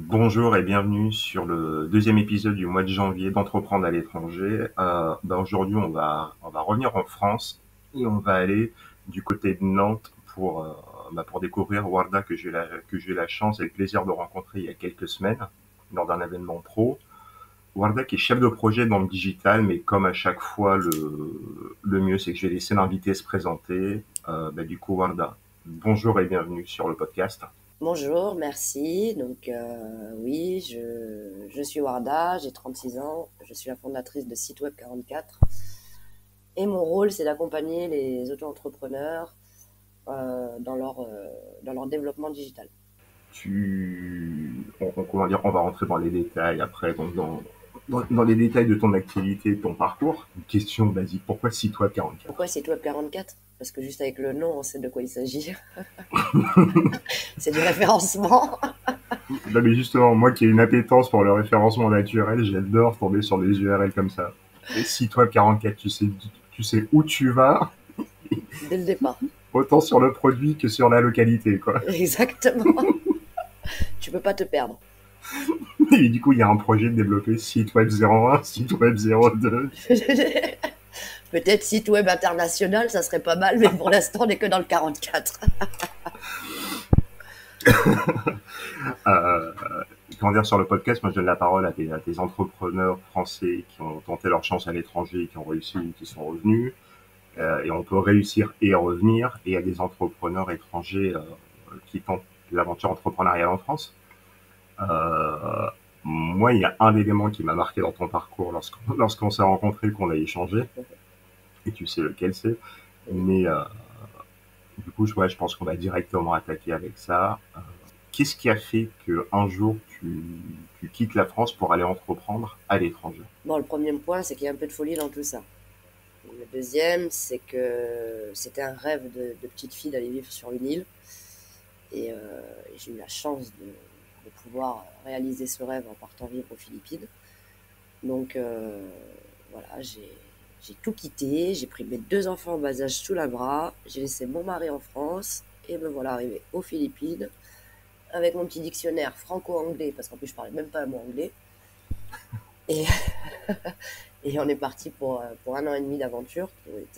Bonjour et bienvenue sur le deuxième épisode du mois de janvier d'Entreprendre à l'étranger. Aujourd'hui, on va revenir en France et on va aller du côté de Nantes pour découvrir Warda que j'ai eu la chance et le plaisir de rencontrer il y a quelques semaines lors d'un événement pro. Warda qui est chef de projet dans le digital, mais comme à chaque fois, le mieux c'est que je vais laisser l'invité se présenter. Du coup, Warda, bonjour et bienvenue sur le podcast. Bonjour, merci. Oui, je suis Warda, j'ai 36 ans, je suis la fondatrice de Site Web 44 et mon rôle c'est d'accompagner les auto-entrepreneurs dans leur développement digital. On va rentrer dans les détails après, donc dans les détails de ton activité, de ton parcours. Une question basique, pourquoi site web Pourquoi 44? Site Web 44? Parce que juste avec le nom on sait de quoi il s'agit. C'est du référencement. Non mais justement, moi qui ai une appétence pour le référencement naturel, j'adore tomber sur des URL comme ça. Et site web 44, tu sais où tu vas, Dès le départ. autant sur le produit que sur la localité, quoi. Exactement. Tu peux pas te perdre. Et du coup, il y a un projet de développer site web 01, site web 02. Peut-être Site Web international, ça serait pas mal, mais pour l'instant on n'est que dans le 44. Euh, Comment dire, sur le podcast, moi je donne la parole à des entrepreneurs français qui ont tenté leur chance à l'étranger, qui ont réussi, qui sont revenus. Et on peut réussir et revenir. Et il y a des entrepreneurs étrangers qui tentent l'aventure entrepreneuriale en France. Euh, Moi, il y a un élément qui m'a marqué dans ton parcours lorsqu'on s'est rencontrés, qu'on a échangé, et tu sais lequel c'est. Mais du coup, je pense qu'on va directement attaquer avec ça. Qu'est-ce qui a fait qu'un jour tu quittes la France pour aller entreprendre à l'étranger? Bon, le premier point, c'est qu'il y a un peu de folie dans tout ça. Le deuxième, c'est que c'était un rêve de petite fille d'aller vivre sur une île. J'ai eu la chance de pouvoir réaliser ce rêve en partant vivre aux Philippines. Donc voilà, j'ai tout quitté, j'ai pris mes deux enfants en bas âge sous la bras, j'ai laissé mon mari en France et me voilà arrivé aux Philippines avec mon petit dictionnaire franco-anglais, parce qu'en plus je parlais même pas un mot anglais. Et, et on est parti pour un an et demi d'aventure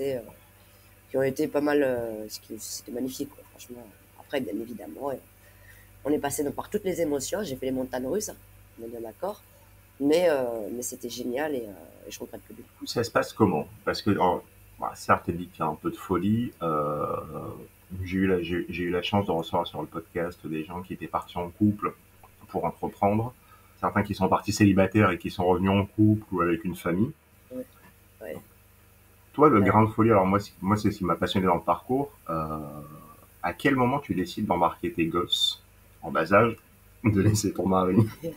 qui ont été pas mal. C'était magnifique, quoi, franchement. Après, bien évidemment, on est passé par toutes les émotions. J'ai fait les montagnes russes, hein, on est bien d'accord. Mais c'était génial et je regrette plus du tout. Ça se passe comment? Parce que, certes, tu dit qu'il y a un peu de folie. J'ai eu la chance de recevoir sur le podcast des gens qui étaient partis en couple pour entreprendre. Certains qui sont partis célibataires et qui sont revenus en couple ou avec une famille. Ouais, ouais, Toi, le ouais. grain de folie, alors moi c'est ce qui m'a passionné dans le parcours. À quel moment tu décides d'embarquer tes gosses en bas âge, de laisser ton mari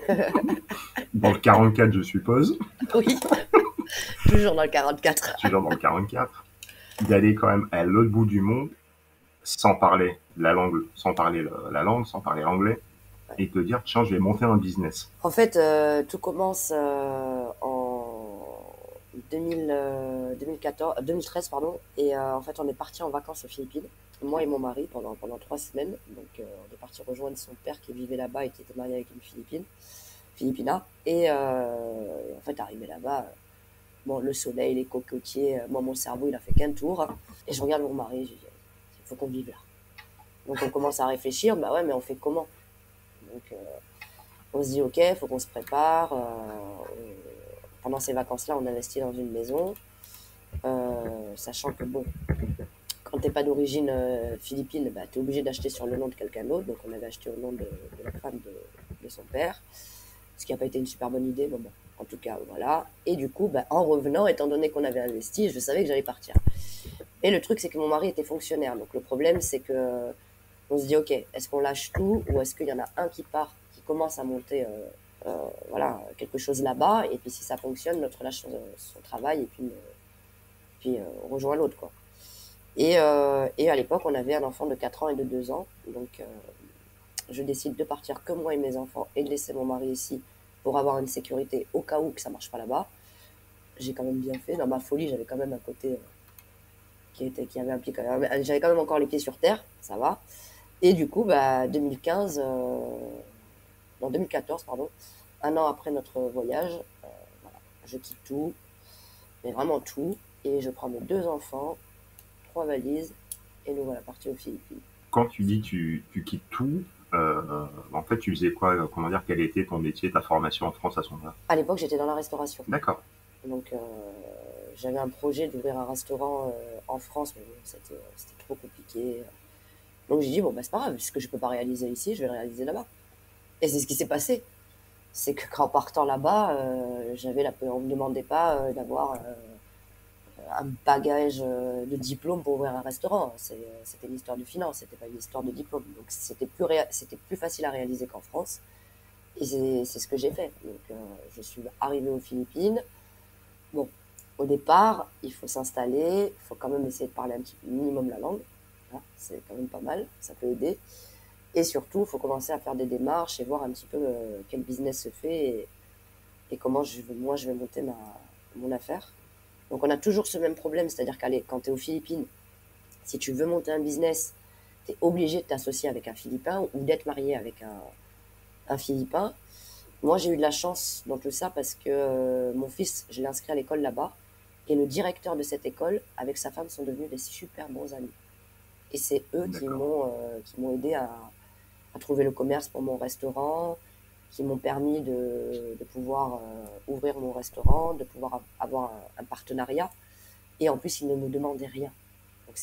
dans le 44, je suppose, Oui, toujours dans le 44. toujours dans le 44, d'aller quand même à l'autre bout du monde sans parler la langue, sans parler l'anglais, et te dire, tiens, je vais monter un business. En fait, tout commence en 2014, 2013, pardon. En fait, on est parti en vacances aux Philippines, moi et mon mari, pendant 3 semaines. On est parti rejoindre son père qui vivait là-bas et qui était marié avec une Philippina. En fait, arrivé là-bas, bon, le soleil, les cocotiers, moi, mon cerveau, il a fait qu'un tour. Et je regarde mon mari, je dis, il faut qu'on vive là. Donc, on commence à réfléchir, bah ouais, mais on fait comment? Donc, on se dit, ok, il faut qu'on se prépare. Pendant ces vacances-là, on investit dans une maison, sachant que, bon, quand t'es pas d'origine philippine, bah, tu es obligé d'acheter sur le nom de quelqu'un d'autre. Donc, on avait acheté au nom de la femme de son père, ce qui n'a pas été une super bonne idée, mais bon, en tout cas, voilà. Et du coup, bah, en revenant, étant donné qu'on avait investi, je savais que j'allais partir. Et le truc, c'est que mon mari était fonctionnaire. Donc, le problème, c'est que on se dit, ok, est-ce qu'on lâche tout ou est-ce qu'il y en a un qui part, qui commence à monter voilà, quelque chose là-bas, et puis si ça fonctionne, l'autre lâche son travail, et puis on rejoint l'autre, quoi. Et à l'époque, on avait un enfant de 4 ans et de 2 ans, donc je décide de partir que moi et mes enfants, et de laisser mon mari ici, pour avoir une sécurité au cas où que ça marche pas là-bas. J'ai quand même bien fait, dans ma folie, j'avais quand même un côté qui avait un pied, j'avais quand même encore les pieds sur terre, ça va. Et du coup, bah, 2015, en 2014, pardon, un an après notre voyage. Voilà, je quitte tout, mais vraiment tout, et je prends mes 2 enfants, 3 valises, et nous voilà partis aux Philippines. Quand tu dis tu quittes tout, en fait, tu faisais quoi? Comment dire, quel était ton métier, ta formation en France à ce moment-là? À l'époque, j'étais dans la restauration. D'accord. Donc, j'avais un projet d'ouvrir un restaurant en France, mais bon, c'était trop compliqué. Donc, j'ai dit, bon, bah, c'est pas grave, ce que je peux pas réaliser ici, je vais le réaliser là-bas. Et c'est ce qui s'est passé. C'est qu'en partant là-bas, on me demandait pas d'avoir un bagage de diplôme pour ouvrir un restaurant. C'était une histoire de finance, c'était pas une histoire de diplôme. Donc, c'était plus facile à réaliser qu'en France. Et c'est ce que j'ai fait. Donc, je suis arrivée aux Philippines. Bon, au départ, il faut s'installer, il faut quand même essayer de parler un petit peu minimum la langue. Hein, c'est quand même pas mal, ça peut aider. Et surtout, il faut commencer à faire des démarches et voir un petit peu quel business se fait et comment moi je vais monter mon affaire. Donc on a toujours ce même problème, c'est-à-dire quand tu es aux Philippines, si tu veux monter un business, tu es obligé de t'associer avec un Philippin ou d'être marié avec un Philippin. Moi, j'ai eu de la chance dans tout ça parce que mon fils, je l'ai inscrit à l'école là-bas. Et le directeur de cette école, avec sa femme, sont devenus des super bons amis. Et c'est eux qui m'ont aidé à trouver le commerce pour mon restaurant, qui m'ont permis de pouvoir ouvrir mon restaurant, de pouvoir avoir un partenariat. Et en plus, ils ne nous demandaient rien. Donc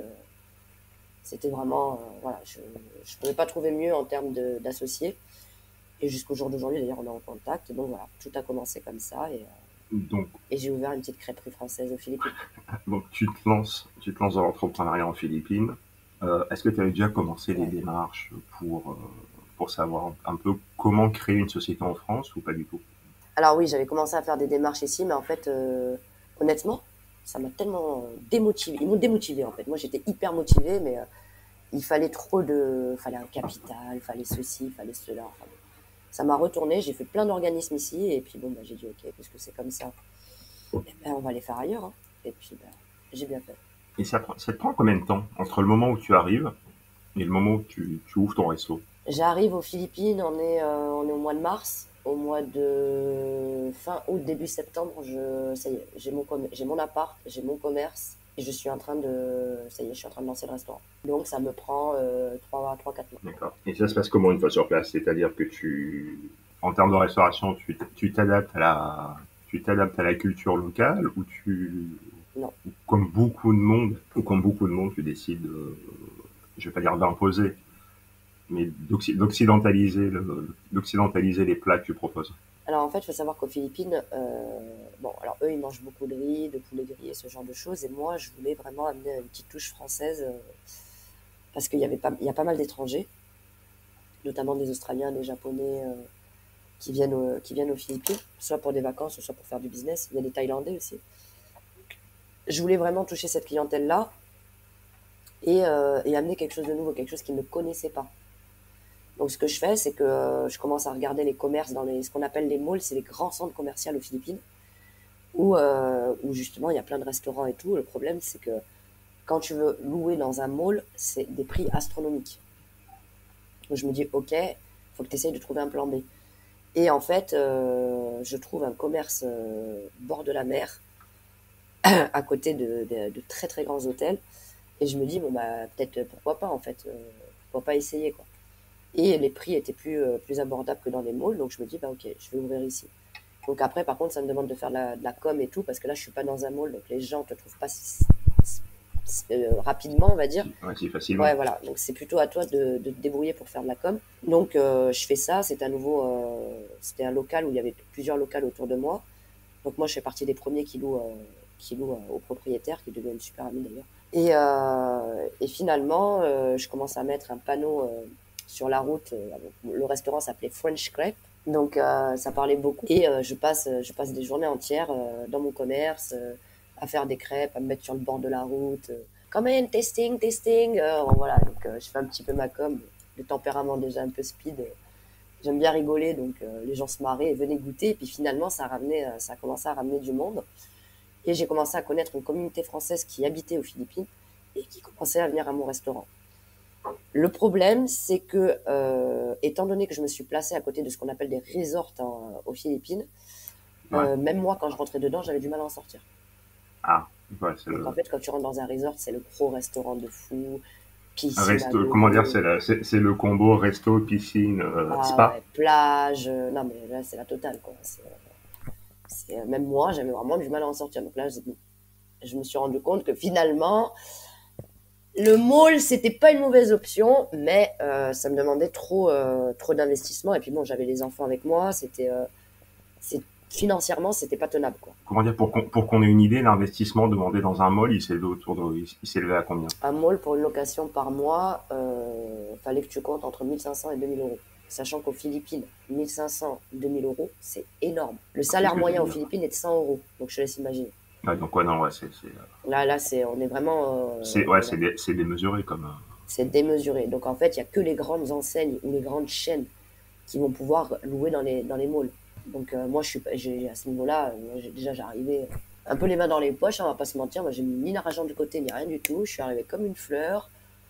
c'était vraiment, voilà, je ne pouvais pas trouver mieux en termes d'associés. Et jusqu'au jour d'aujourd'hui, d'ailleurs, on est en contact. Donc voilà, tout a commencé comme ça. Donc, Et j'ai ouvert une petite crêperie française aux Philippines. donc tu te lances dans l'entrepreneuriat en Philippines. Est-ce que tu avais déjà commencé les Ouais. démarches pour savoir un peu comment créer une société en France ou pas du tout? Alors oui, j'avais commencé à faire des démarches ici, mais en fait, honnêtement, ça m'a tellement démotivée. Ils m'ont démotivée en fait. Moi, j'étais hyper motivée, mais il fallait fallait un capital, fallait ceci, fallait cela. Enfin, bon. Ça m'a retourné. J'ai fait plein d'organismes ici, et puis bon, bah, j'ai dit ok, puisque c'est comme ça, eh ben, on va les faire ailleurs. Hein. Et puis, bah, j'ai bien fait. Et ça te prend combien de temps entre le moment où tu arrives et le moment où tu ouvres ton resto? J'arrive aux Philippines, on est au mois de mars. Au mois de fin août, début septembre, ça y est, j'ai mon appart, j'ai mon commerce et ça y est, je suis en train de lancer le restaurant. Donc ça me prend 3-4 mois. D'accord. Et ça se passe comment une fois sur place? C'est-à-dire que en termes de restauration, tu t'adaptes à la culture locale Non. ou comme beaucoup de monde, tu décides, je vais pas dire d'imposer, mais d'occidentaliser les plats que tu proposes. Alors en fait, il faut savoir qu'aux Philippines, bon, alors eux, ils mangent beaucoup de riz, de poulet grillé, ce genre de choses. Et moi, je voulais vraiment amener une petite touche française parce il y a pas mal d'étrangers, notamment des Australiens, des Japonais. Qui viennent aux Philippines, soit pour des vacances, soit pour faire du business. Il y a des Thaïlandais aussi. Je voulais vraiment toucher cette clientèle-là et amener quelque chose de nouveau, quelque chose qu'ils ne connaissaient pas. Donc ce que je fais, c'est que je commence à regarder les commerces ce qu'on appelle les malls, c'est les grands centres commerciaux aux Philippines, où justement il y a plein de restaurants et tout. Le problème, c'est que quand tu veux louer dans un mall, c'est des prix astronomiques. Donc je me dis, ok, il faut que tu essayes de trouver un plan B. Et en fait, je trouve un commerce bord de la mer, à côté de très très grands hôtels. Et je me dis, bon, bah, peut-être, pourquoi pas, en fait, pourquoi pas essayer, quoi. Et les prix étaient plus abordables que dans les malls, donc je me dis, bah, ok, je vais ouvrir ici. Donc après, par contre, ça me demande de faire de la com et tout, parce que là, je suis pas dans un mall, donc les gens ne te trouvent pas rapidement, on va dire. Ouais, si facilement. Ouais, voilà. Donc c'est plutôt à toi de te débrouiller pour faire de la com. Donc je fais ça. C'était un local où il y avait plusieurs locaux autour de moi. Donc moi, je fais partie des premiers qui louent aux propriétaires, qui deviennent super amis d'ailleurs. Et finalement, je commence à mettre un panneau sur la route. Le restaurant s'appelait French Crepe. Donc ça parlait beaucoup. Et je passe des journées entières dans mon commerce à faire des crêpes, à me mettre sur le bord de la route. Come in, testing, testing. Voilà, donc je fais un petit peu ma com. Le tempérament déjà un peu speed. J'aime bien rigoler, donc les gens se marraient et venaient goûter. Et puis finalement, ça a commencé à ramener du monde. Et j'ai commencé à connaître une communauté française qui habitait aux Philippines et qui commençait à venir à mon restaurant. Le problème, c'est que, étant donné que je me suis placée à côté de ce qu'on appelle des resorts aux Philippines, Ouais. même moi, quand je rentrais dedans, j'avais du mal à en sortir. Ah, ouais, c'est Donc en le fait, quand tu rentres dans un resort, c'est le gros restaurant de fou, piscine à resto. Comment dire, gogo, c'est le combo resto, piscine, ah spa. ouais, plage. Non mais là, c'est la totale, quoi. Même moi, j'avais vraiment du mal à en sortir. Donc là, je me suis rendu compte que finalement, le mall, c'était pas une mauvaise option, mais ça me demandait trop d'investissement. Et puis bon, j'avais les enfants avec moi, financièrement, c'était pas tenable, quoi. Comment dire, pour qu'on ait une idée, l'investissement demandé dans un mall, il s'élevait à combien? Un mall pour une location par mois, fallait que tu comptes entre 1500 et 2000 euros. Sachant qu'aux Philippines, 1500, 2000 euros, c'est énorme. Le C'est ce salaire que moyen j'allais aux dire. Philippines est de 100 euros. Donc je te laisse imaginer. Ouais, donc ouais, non, ouais, Là, on est vraiment, ouais, on a c'est démesuré comme. c'est démesuré. Donc en fait, il n'y a que les grandes enseignes ou les grandes chaînes qui vont pouvoir louer dans les malls. Donc moi, à ce niveau-là, déjà j'arrivais un peu les mains dans les poches, hein, on va pas se mentir. Moi, j'ai mis ni l'argent de côté ni rien du tout. Je suis arrivée comme une fleur,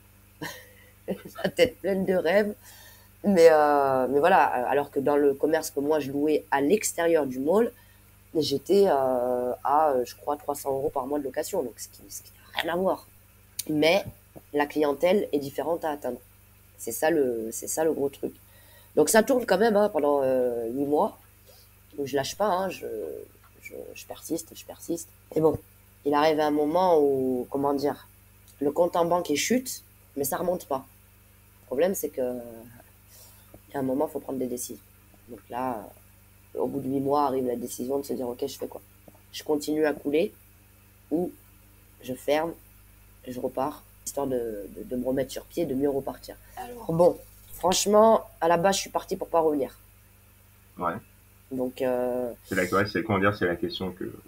la tête pleine de rêves. Mais voilà, alors que dans le commerce que moi je louais à l'extérieur du mall, j'étais je crois, 300 euros par mois de location. Donc ce qui n'a rien à voir. Mais la clientèle est différente à atteindre. C'est ça le gros truc. Donc ça tourne quand même, hein, pendant 8 mois. Donc je lâche pas, hein, je persiste, je persiste. Et bon, il arrive à un moment où, comment dire, le compte en banque est chute, mais ça remonte pas. Le problème, c'est que à un moment, il faut prendre des décisions. Donc là, au bout de 8 mois, arrive la décision de se dire, ok, je fais quoi? Je continue à couler ou je ferme, je repars, histoire de me remettre sur pied, de mieux repartir. Alors bon, franchement, à la base, je suis partie pour pas revenir. Ouais. Donc, C'est comment dire, c'est la question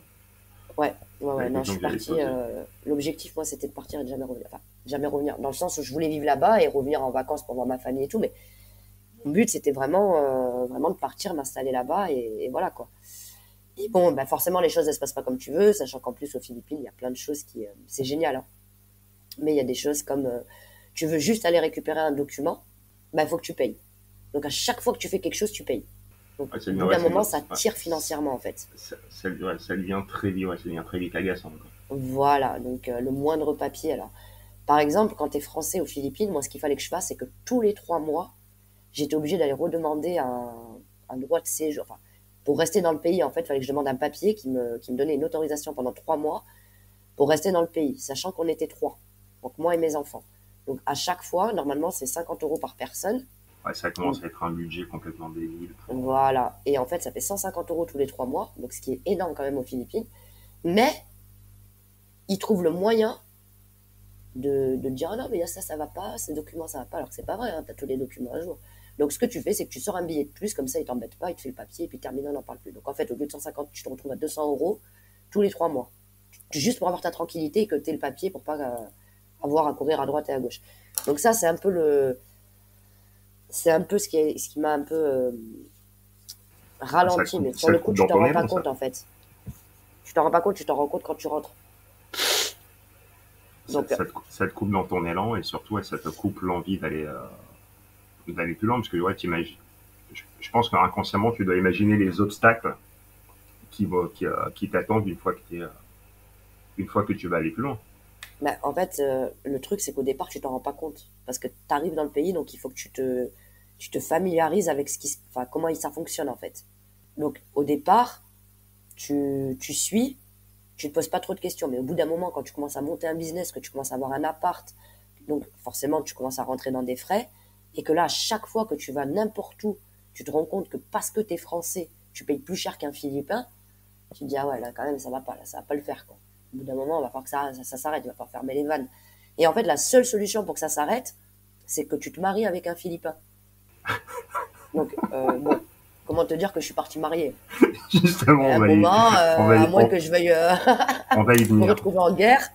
ouais, non, je suis que j'allais partie. poser. L'objectif, moi, c'était de partir et de jamais revenir. Enfin, jamais revenir, dans le sens où je voulais vivre là-bas et revenir en vacances pour voir ma famille et tout, mais mon but, c'était vraiment de partir, m'installer là-bas et voilà, quoi. Et bon, bah forcément, les choses, elles se passent pas comme tu veux, sachant qu'en plus, aux Philippines, il y a plein de choses c'est génial, hein. Mais il y a des choses comme, tu veux juste aller récupérer un document, bah, il faut que tu payes. Donc, à chaque fois que tu fais quelque chose, tu payes. Donc, Ouais, au bout d'un moment, ça ouais, tire financièrement, en fait. ouais, ça devient très vite, ouais, ça devient très vite agaçant, quoi. Voilà, donc le moindre papier. Alors, par exemple, quand tu es français aux Philippines, moi, ce qu'il fallait que je fasse, c'est que tous les 3 mois, j'étais obligée d'aller redemander un droit de séjour. Enfin, pour rester dans le pays, en fait, il fallait que je demande un papier qui me donnait une autorisation pendant 3 mois pour rester dans le pays, sachant qu'on était trois. Donc, moi et mes enfants. Donc, à chaque fois, normalement, c'est 50 euros par personne. Ouais, ça commence à être un budget complètement débile. Voilà. Et en fait, ça fait 150 euros tous les 3 mois, donc ce qui est énorme quand même aux Philippines. Mais ils trouvent le moyen de dire ah non, mais ça va pas, ces documents, ça va pas, alors que c'est pas vrai, hein, tu as tous les documents à jour. Donc, ce que tu fais, c'est que tu sors un billet de plus, comme ça, ils t'embêtent pas, ils te font le papier, et puis terminé, on n'en parle plus. Donc, en fait, au lieu de 150, tu te retrouves à 200 euros tous les 3 mois. Juste pour avoir ta tranquillité et que tu aies le papier pour pas avoir à courir à droite et à gauche. Donc, ça, c'est un peu ce qui m'a un peu ralenti, mais sur Ça le te coup, coupe tu dans t'en ton rends pas élan, ça. compte, en fait. Tu t'en rends pas compte, tu t'en rends compte quand tu rentres. Donc, Ça te coupe dans ton élan et surtout, ouais, ça te coupe l'envie d'aller plus loin parce que, ouais, t'imagines. Je pense qu'inconsciemment, tu dois imaginer les obstacles qui t'attendent une fois que tu vas aller plus loin. bah, en fait, le truc, c'est qu'au départ, tu t'en rends pas compte. Parce que tu arrives dans le pays, donc il faut que tu te familiarises avec enfin, comment ça fonctionne, en fait. Donc, au départ, tu suis, tu te poses pas trop de questions. Mais au bout d'un moment, quand tu commences à monter un business, que tu commences à avoir un appart, donc forcément, tu commences à rentrer dans des frais. Et que là, à chaque fois que tu vas n'importe où, tu te rends compte que parce que tu es français, tu payes plus cher qu'un Philippin. Tu te dis, ah ouais, là, quand même, ça va pas, là, ça va pas le faire, quoi. Au bout d'un moment, il va falloir que ça s'arrête, il va falloir fermer les vannes. Et en fait, la seule solution pour que ça s'arrête, c'est que tu te maries avec un Philippin. Donc, bon, comment te dire que je suis partie mariée? Justement, Et à un moment, à moins on, que je veuille on va y me venir. retrouver en guerre,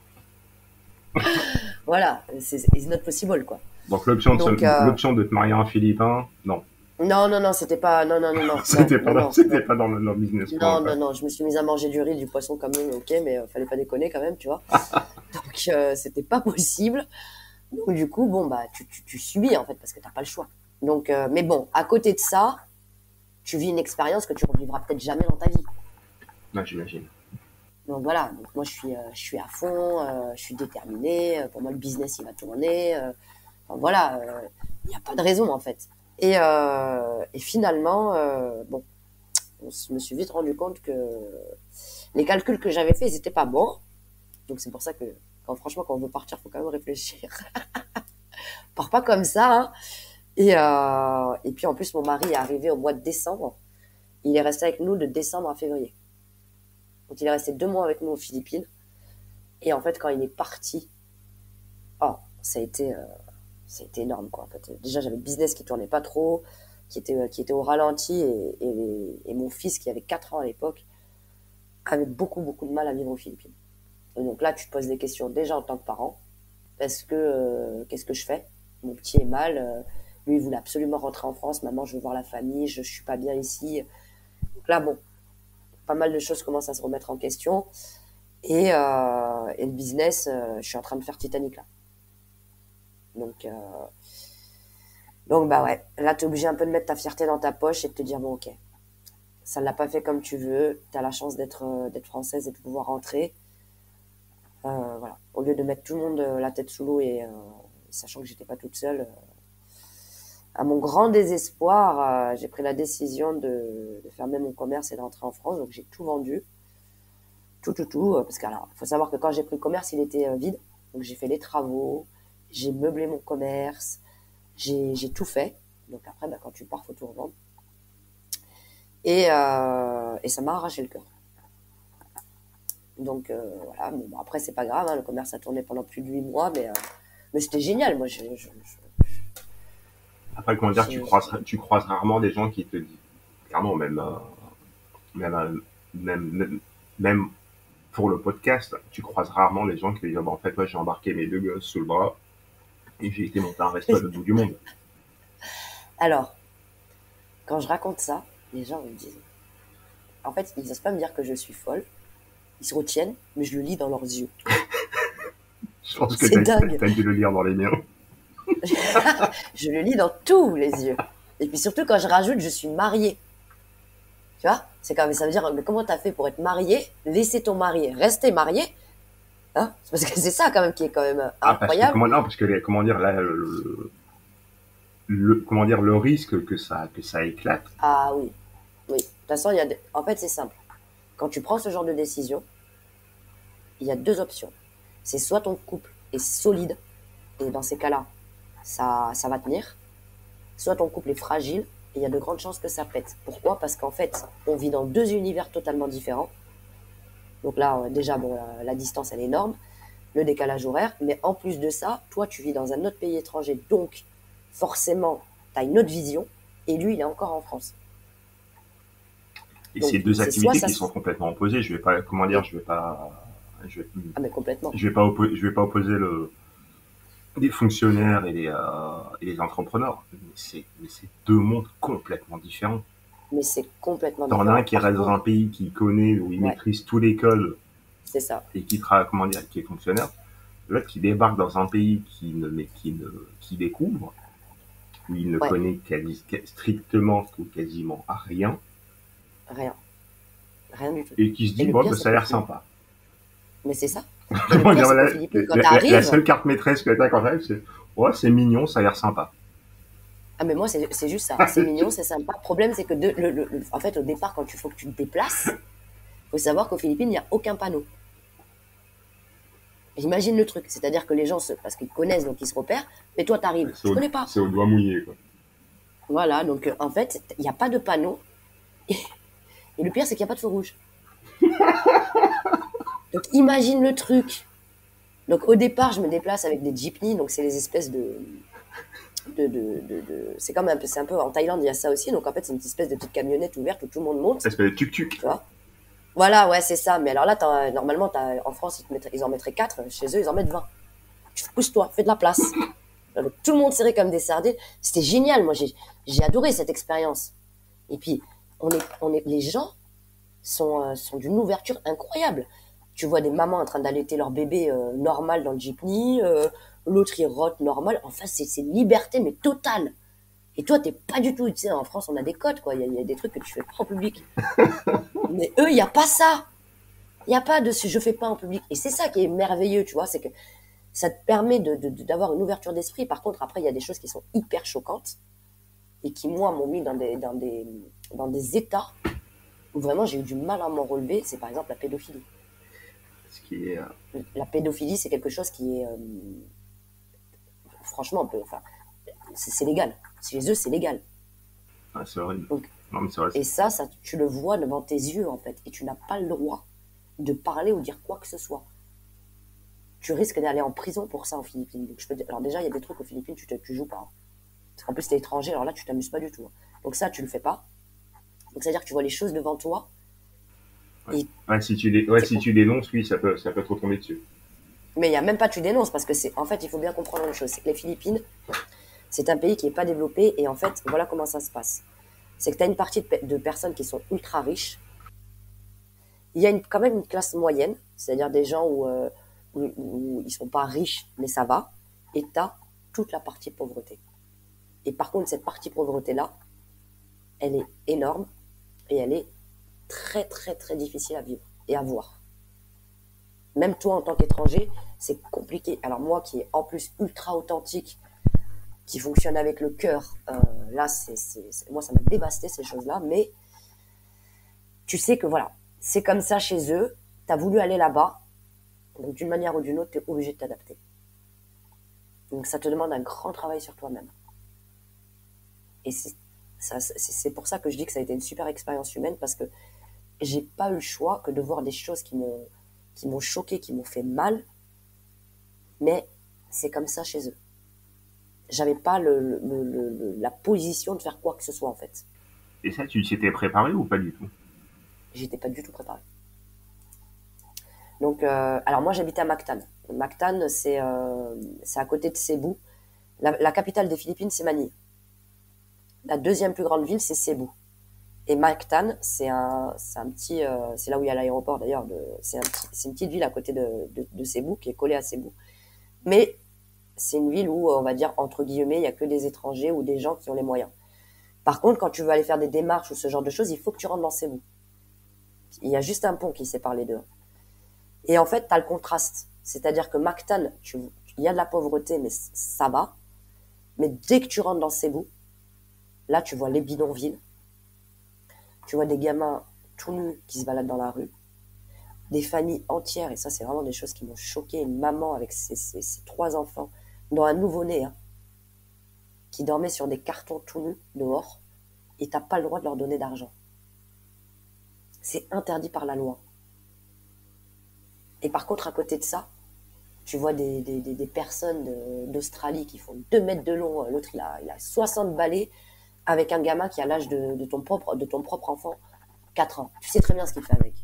voilà, it's not possible, quoi. Donc, Donc, l'option de te marier à un Philippin, non. non, c'était pas, non. C'était pas dans le business plan, quoi. Non, je me suis mise à manger du riz, du poisson quand même, ok, mais fallait pas déconner quand même, tu vois. Donc, c'était pas possible. Donc, du coup, bon, bah, tu subis, en fait, parce que t'as pas le choix. Donc, mais bon, à côté de ça, tu vis une expérience que tu revivras peut-être jamais dans ta vie. Ouais, j'imagine. Donc voilà, donc moi je suis à fond, je suis déterminée, pour moi le business il va tourner, enfin, voilà, il n'y a pas de raison en fait. Et finalement, bon, je me suis vite rendu compte que les calculs que j'avais faits, ils n'étaient pas bons. Donc c'est pour ça que franchement quand on veut partir, il faut quand même réfléchir. On part pas comme ça, hein. Et puis en plus mon mari est arrivé au mois de décembre, il est resté avec nous de décembre à février. Donc il est resté 2 mois avec nous aux Philippines. Et en fait, quand il est parti, oh, ça a été énorme, quoi. En fait, déjà, j'avais le business qui tournait pas trop, qui était au ralenti, et mon fils, qui avait 4 ans à l'époque, avait beaucoup, beaucoup de mal à vivre aux Philippines. Et donc là, tu te poses des questions déjà en tant que parent, parce que qu'est-ce que je fais? Mon petit est mal, lui, il voulait absolument rentrer en France. Maman, je veux voir la famille, je suis pas bien ici. Donc là, bon, pas mal de choses commencent à se remettre en question. Et le business, je suis en train de faire Titanic là. Donc, euh, donc bah ouais, là t'es obligé un peu de mettre ta fierté dans ta poche et de te dire bon ok, ça ne l'a pas fait comme tu veux, t'as la chance d'être française et de pouvoir rentrer. Voilà, au lieu de mettre tout le monde la tête sous l'eau et sachant que j'étais pas toute seule, à mon grand désespoir, j'ai pris la décision de fermer mon commerce et de rentrer en France. Donc j'ai tout vendu, tout, parce que alors faut savoir que quand j'ai pris le commerce, il était vide. Donc j'ai fait les travaux, j'ai meublé mon commerce, j'ai tout fait. Donc après, bah, quand tu pars, faut tout revendre. Et ça m'a arraché le cœur. Donc voilà, bon, après c'est pas grave, hein, le commerce a tourné pendant plus de 8 mois, mais c'était génial. Moi, Après, comment dire, j'ai- tu croises rarement des gens qui te disent, clairement, même, même, même pour le podcast, tu croises rarement les gens qui te disent, bah, en fait, ouais, j'ai embarqué mes 2 gosses sous le bras et j'ai été monter un resto à l'autre bout du monde. Alors, quand je raconte ça, les gens me disent, en fait, ils n'osent pas me dire que je suis folle, ils se retiennent, mais je le lis dans leurs yeux. Je pense que C'est dingue. t'as dû le lire dans les miens. Je le lis dans tous les yeux. Et puis surtout quand je rajoute, je suis mariée. Tu vois, c'est quand même, ça veut dire, mais comment t'as fait pour être mariée, laisser ton mari, rester marié, hein? C'est parce que c'est ça quand même qui est quand même Ah, parce que, incroyable. non, parce que, comment dire, là, comment dire, le risque que ça éclate, Ah oui, oui. De toute façon, en fait, c'est simple. Quand tu prends ce genre de décision, il y a deux options. C'est soit ton couple est solide, et dans ces cas-là, ça va tenir, soit ton couple est fragile, et il y a de grandes chances que ça pète. Pourquoi? Parce qu'en fait, on vit dans deux univers totalement différents. Donc là, déjà, bon, la distance, elle est énorme, le décalage horaire, mais en plus de ça, toi, tu vis dans un autre pays étranger, donc forcément, tu as une autre vision, et lui, il est encore en France. et c'est Donc, deux c'est soit activités ça. qui sont complètement opposées. Je vais pas, comment dire, Oui, je vais, ah, mais complètement. je vais pas opposer les fonctionnaires et les entrepreneurs. Mais c'est 2 mondes complètement différents. Mais c'est complètement T'en as un différent. qui Par reste dans un contre, pays qu'il connaît, où il ouais, maîtrise tous les codes c'est ça. et qui travaille, comment dire, qui est fonctionnaire. L'autre qui débarque dans un pays qui découvre, où il ne Ouais, connaît strictement ou quasiment rien, rien. Rien du tout. et qui se Et dit, le bon, pire, ben, c'est ça a qu'au l'air Philippines, sympa. mais c'est ça. Et le Comment pire, dire, c'est qu'aux Philippines, quand tu la arrives, seule carte maîtresse que t'as quand t'arrives, c'est, ouais, c'est mignon, ça a l'air sympa. ah, mais moi, c'est juste ça. C'est mignon, c'est sympa. Le problème, c'est que en fait, au départ, quand il faut que tu te déplaces, il faut savoir qu'aux Philippines, il n'y a aucun panneau. J'imagine le truc. C'est-à-dire que les gens, parce qu'ils connaissent, donc ils se repèrent, mais toi, tu arrives, tu connais pas. C'est au doigt mouillé, quoi. Voilà, donc en fait, il n'y a pas de panneau. Et le pire, c'est qu'il n'y a pas de feu rouge. Donc imagine le truc. Donc au départ, je me déplace avec des jeepneys, donc c'est les espèces c'est comme un peu, c'est un peu en Thaïlande, il y a ça aussi. Donc en fait, c'est une espèce de petite camionnette ouverte où tout le monde monte, Espèce de tuk-tuk. tu vois. Voilà, ouais, c'est ça. Mais alors là, normalement, en France, ils en mettraient 4, chez eux, ils en mettent 20. Pousse-toi, fais de la place. Donc, tout le monde serré comme des sardines. C'était génial. Moi, j'ai adoré cette expérience. Et puis, les gens sont d'une ouverture incroyable. Tu vois des mamans en train d'allaiter leur bébé normal dans le jeepney. L'autre, il rote normal. Enfin, c'est une liberté, mais totale. Et toi, t'es pas du tout, tu sais, en France, on a des codes, quoi. Il y a des trucs que tu fais pas en public. Mais eux, il n'y a pas ça. Il n'y a pas de ce je fais pas en public. Et c'est ça qui est merveilleux, tu vois, c'est que ça te permet d'avoir une ouverture d'esprit. Par contre, après, il y a des choses qui sont hyper choquantes et qui, moi, m'ont mis dans des états où vraiment j'ai eu du mal à m'en relever. C'est par exemple la pédophilie. Ce qui est, La pédophilie, c'est quelque chose qui est, franchement, enfin, c'est légal. Chez eux, c'est légal. c'est horrible. Donc, Non, mais c'est vrai. et ça, tu le vois devant tes yeux, en fait. Et tu n'as pas le droit de parler ou dire quoi que ce soit. Tu risques d'aller en prison pour ça aux Philippines. Donc, alors déjà, il y a des trucs aux Philippines, tu joues pas. Hein. Parce qu'en plus, t'es étranger, alors là, tu t'amuses pas du tout. Hein. Donc ça, tu le fais pas. Donc, c'est-à-dire que tu vois les choses devant toi. Ouais. Et Ouais, si tu dénonces, oui, ça peut te retomber dessus. mais il n'y a même pas tu dénonces, parce que en fait, il faut bien comprendre une chose. C'est que les Philippines, c'est un pays qui n'est pas développé. Et en fait, voilà comment ça se passe. C'est que tu as une partie de personnes qui sont ultra riches. Il y a quand même une classe moyenne, c'est-à-dire des gens où ils sont pas riches, mais ça va. Et tu as toute la partie pauvreté. Et par contre, cette partie pauvreté-là, elle est énorme et elle est très, très, très difficile à vivre et à voir. Même toi, en tant qu'étranger, c'est compliqué. Alors moi, qui est en plus ultra authentique, qui fonctionne avec le cœur, là, moi, ça m'a dévasté ces choses-là. Mais tu sais que voilà, c'est comme ça chez eux. Tu as voulu aller là-bas, donc d'une manière ou d'une autre, tu es obligé de t'adapter. Donc ça te demande un grand travail sur toi-même. Et c'est pour ça que je dis que ça a été une super expérience humaine, parce que j'ai pas eu le choix que de voir des choses qui m'ont choqué, qui m'ont fait mal, mais c'est comme ça chez eux. J'avais pas la position de faire quoi que ce soit en fait. Et ça, tu t'y étais préparé ou pas du tout? J'étais pas du tout préparée. Donc, alors moi j'habitais à Mactan. Mactan, c'est à côté de Cebu. La capitale des Philippines, c'est Manille. La deuxième plus grande ville, c'est Cebu. Et Mactan, c'est là où il y a l'aéroport d'ailleurs. C'est une petite ville à côté de Cebu, qui est collée à Cebu. Mais c'est une ville où, on va dire, entre guillemets, il n'y a que des étrangers ou des gens qui ont les moyens. Par contre, quand tu veux aller faire des démarches ou ce genre de choses, il faut que tu rentres dans Cebu. Il y a juste un pont qui sépare les deux. Et en fait, tu as le contraste. C'est-à-dire que Mactan, il y a de la pauvreté, mais ça va. Mais dès que tu rentres dans Cebu, là, tu vois les bidonvilles. Tu vois des gamins tout nus qui se baladent dans la rue. Des familles entières, et ça, c'est vraiment des choses qui m'ont choqué. Une maman avec ses trois enfants, dont un nouveau-né, hein, qui dormait sur des cartons tout nus dehors, et t'as pas le droit de leur donner d'argent. C'est interdit par la loi. Et par contre, à côté de ça, tu vois des personnes d'Australie qui font 2 mètres de long. L'autre, il a 60 balais avec un gamin qui a l'âge de ton propre enfant, 4 ans. Tu sais très bien ce qu'il fait avec.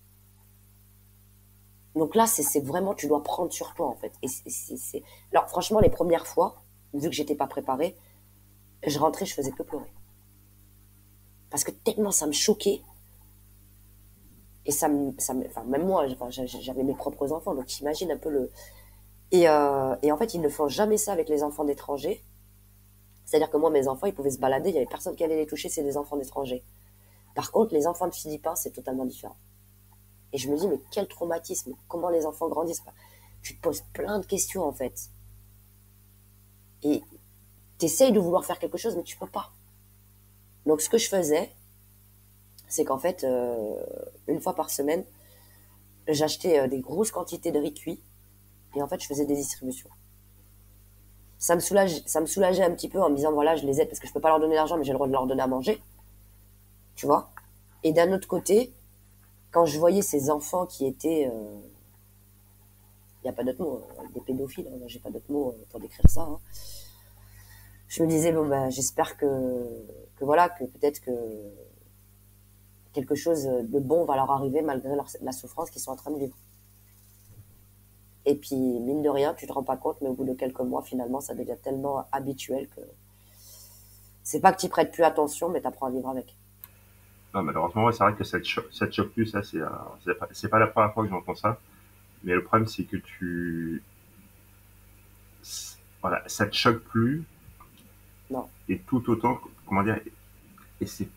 Donc là, c'est vraiment, tu dois prendre sur toi, en fait. Alors, franchement, les premières fois, vu que j'étais pas préparée, je rentrais, je faisais que pleurer. Parce que tellement ça me choquait. Et enfin, même moi, enfin, j'avais mes propres enfants, donc j'imagine un peu le. Et en fait, ils ne font jamais ça avec les enfants d'étrangers. C'est-à-dire que moi, mes enfants, ils pouvaient se balader, il n'y avait personne qui allait les toucher, c'est des enfants d'étrangers. Par contre, les enfants de Philippins, c'est totalement différent. Et je me dis, mais quel traumatisme, comment les enfants grandissent. Tu te poses plein de questions, en fait. Et t'essayes de vouloir faire quelque chose, mais tu peux pas. Donc, ce que je faisais, c'est qu'en fait, une fois par semaine, j'achetais des grosses quantités de riz cuit, et en fait, je faisais des distributions. Ça me soulageait un petit peu en me disant, voilà, je les aide parce que je peux pas leur donner d'argent, mais j'ai le droit de leur donner à manger. Tu vois? Et d'un autre côté, quand je voyais ces enfants qui étaient, il n'y a pas d'autre mot, des pédophiles, hein, j'ai pas d'autre mot pour décrire ça, hein. Je me disais, bon, ben, j'espère que voilà, que peut-être que quelque chose de bon va leur arriver malgré la souffrance qu'ils sont en train de vivre. Et puis, mine de rien, tu te rends pas compte, mais au bout de quelques mois, finalement, ça devient tellement habituel que c'est pas que tu prêtes plus attention, mais tu apprends à vivre avec. Non, malheureusement, ouais, c'est vrai que ça te choque plus, ça, c'est pas la première fois que j'entends ça. Mais le problème, c'est que voilà, ça te choque plus, Non. et tout autant, comment dire, et c'est,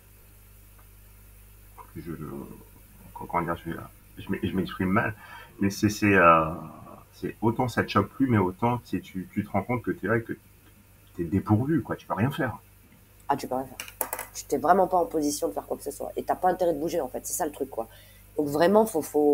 je, comment dire, je m'exprime mal, mais c'est autant ça te choque plus, mais autant tu te rends compte que t'es là, que t'es dépourvu, quoi, tu peux rien faire. Ah, tu peux rien faire. Tu t'es vraiment pas en position de faire quoi que ce soit. Et t'as pas intérêt de bouger, en fait. C'est ça le truc, quoi. Donc vraiment,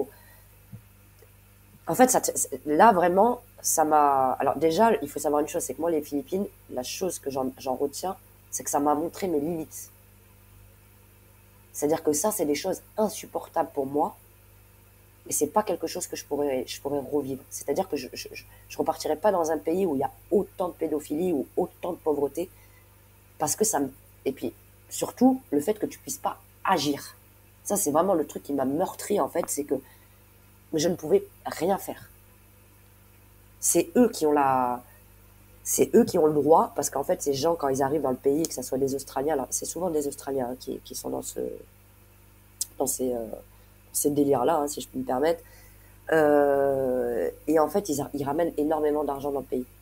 En fait, là, vraiment, ça m'a... Alors déjà, il faut savoir une chose, c'est que moi, les Philippines, la chose que j'en retiens, c'est que ça m'a montré mes limites. C'est-à-dire que ça, c'est des choses insupportables pour moi, et c'est pas quelque chose que je pourrais revivre. C'est-à-dire que je repartirai pas dans un pays où il y a autant de pédophilie ou autant de pauvreté, parce que ça me... Et puis, surtout, le fait que tu puisses pas agir. Ça, c'est vraiment le truc qui m'a meurtri, en fait, c'est que je ne pouvais rien faire. C'est eux qui ont c'est eux qui ont le droit, parce qu'en fait, ces gens, quand ils arrivent dans le pays, que ce soit des Australiens, alors c'est souvent des Australiens hein, qui sont dans ces délires-là, hein, si je peux me permettre. Et en fait, ils ramènent énormément d'argent dans le pays.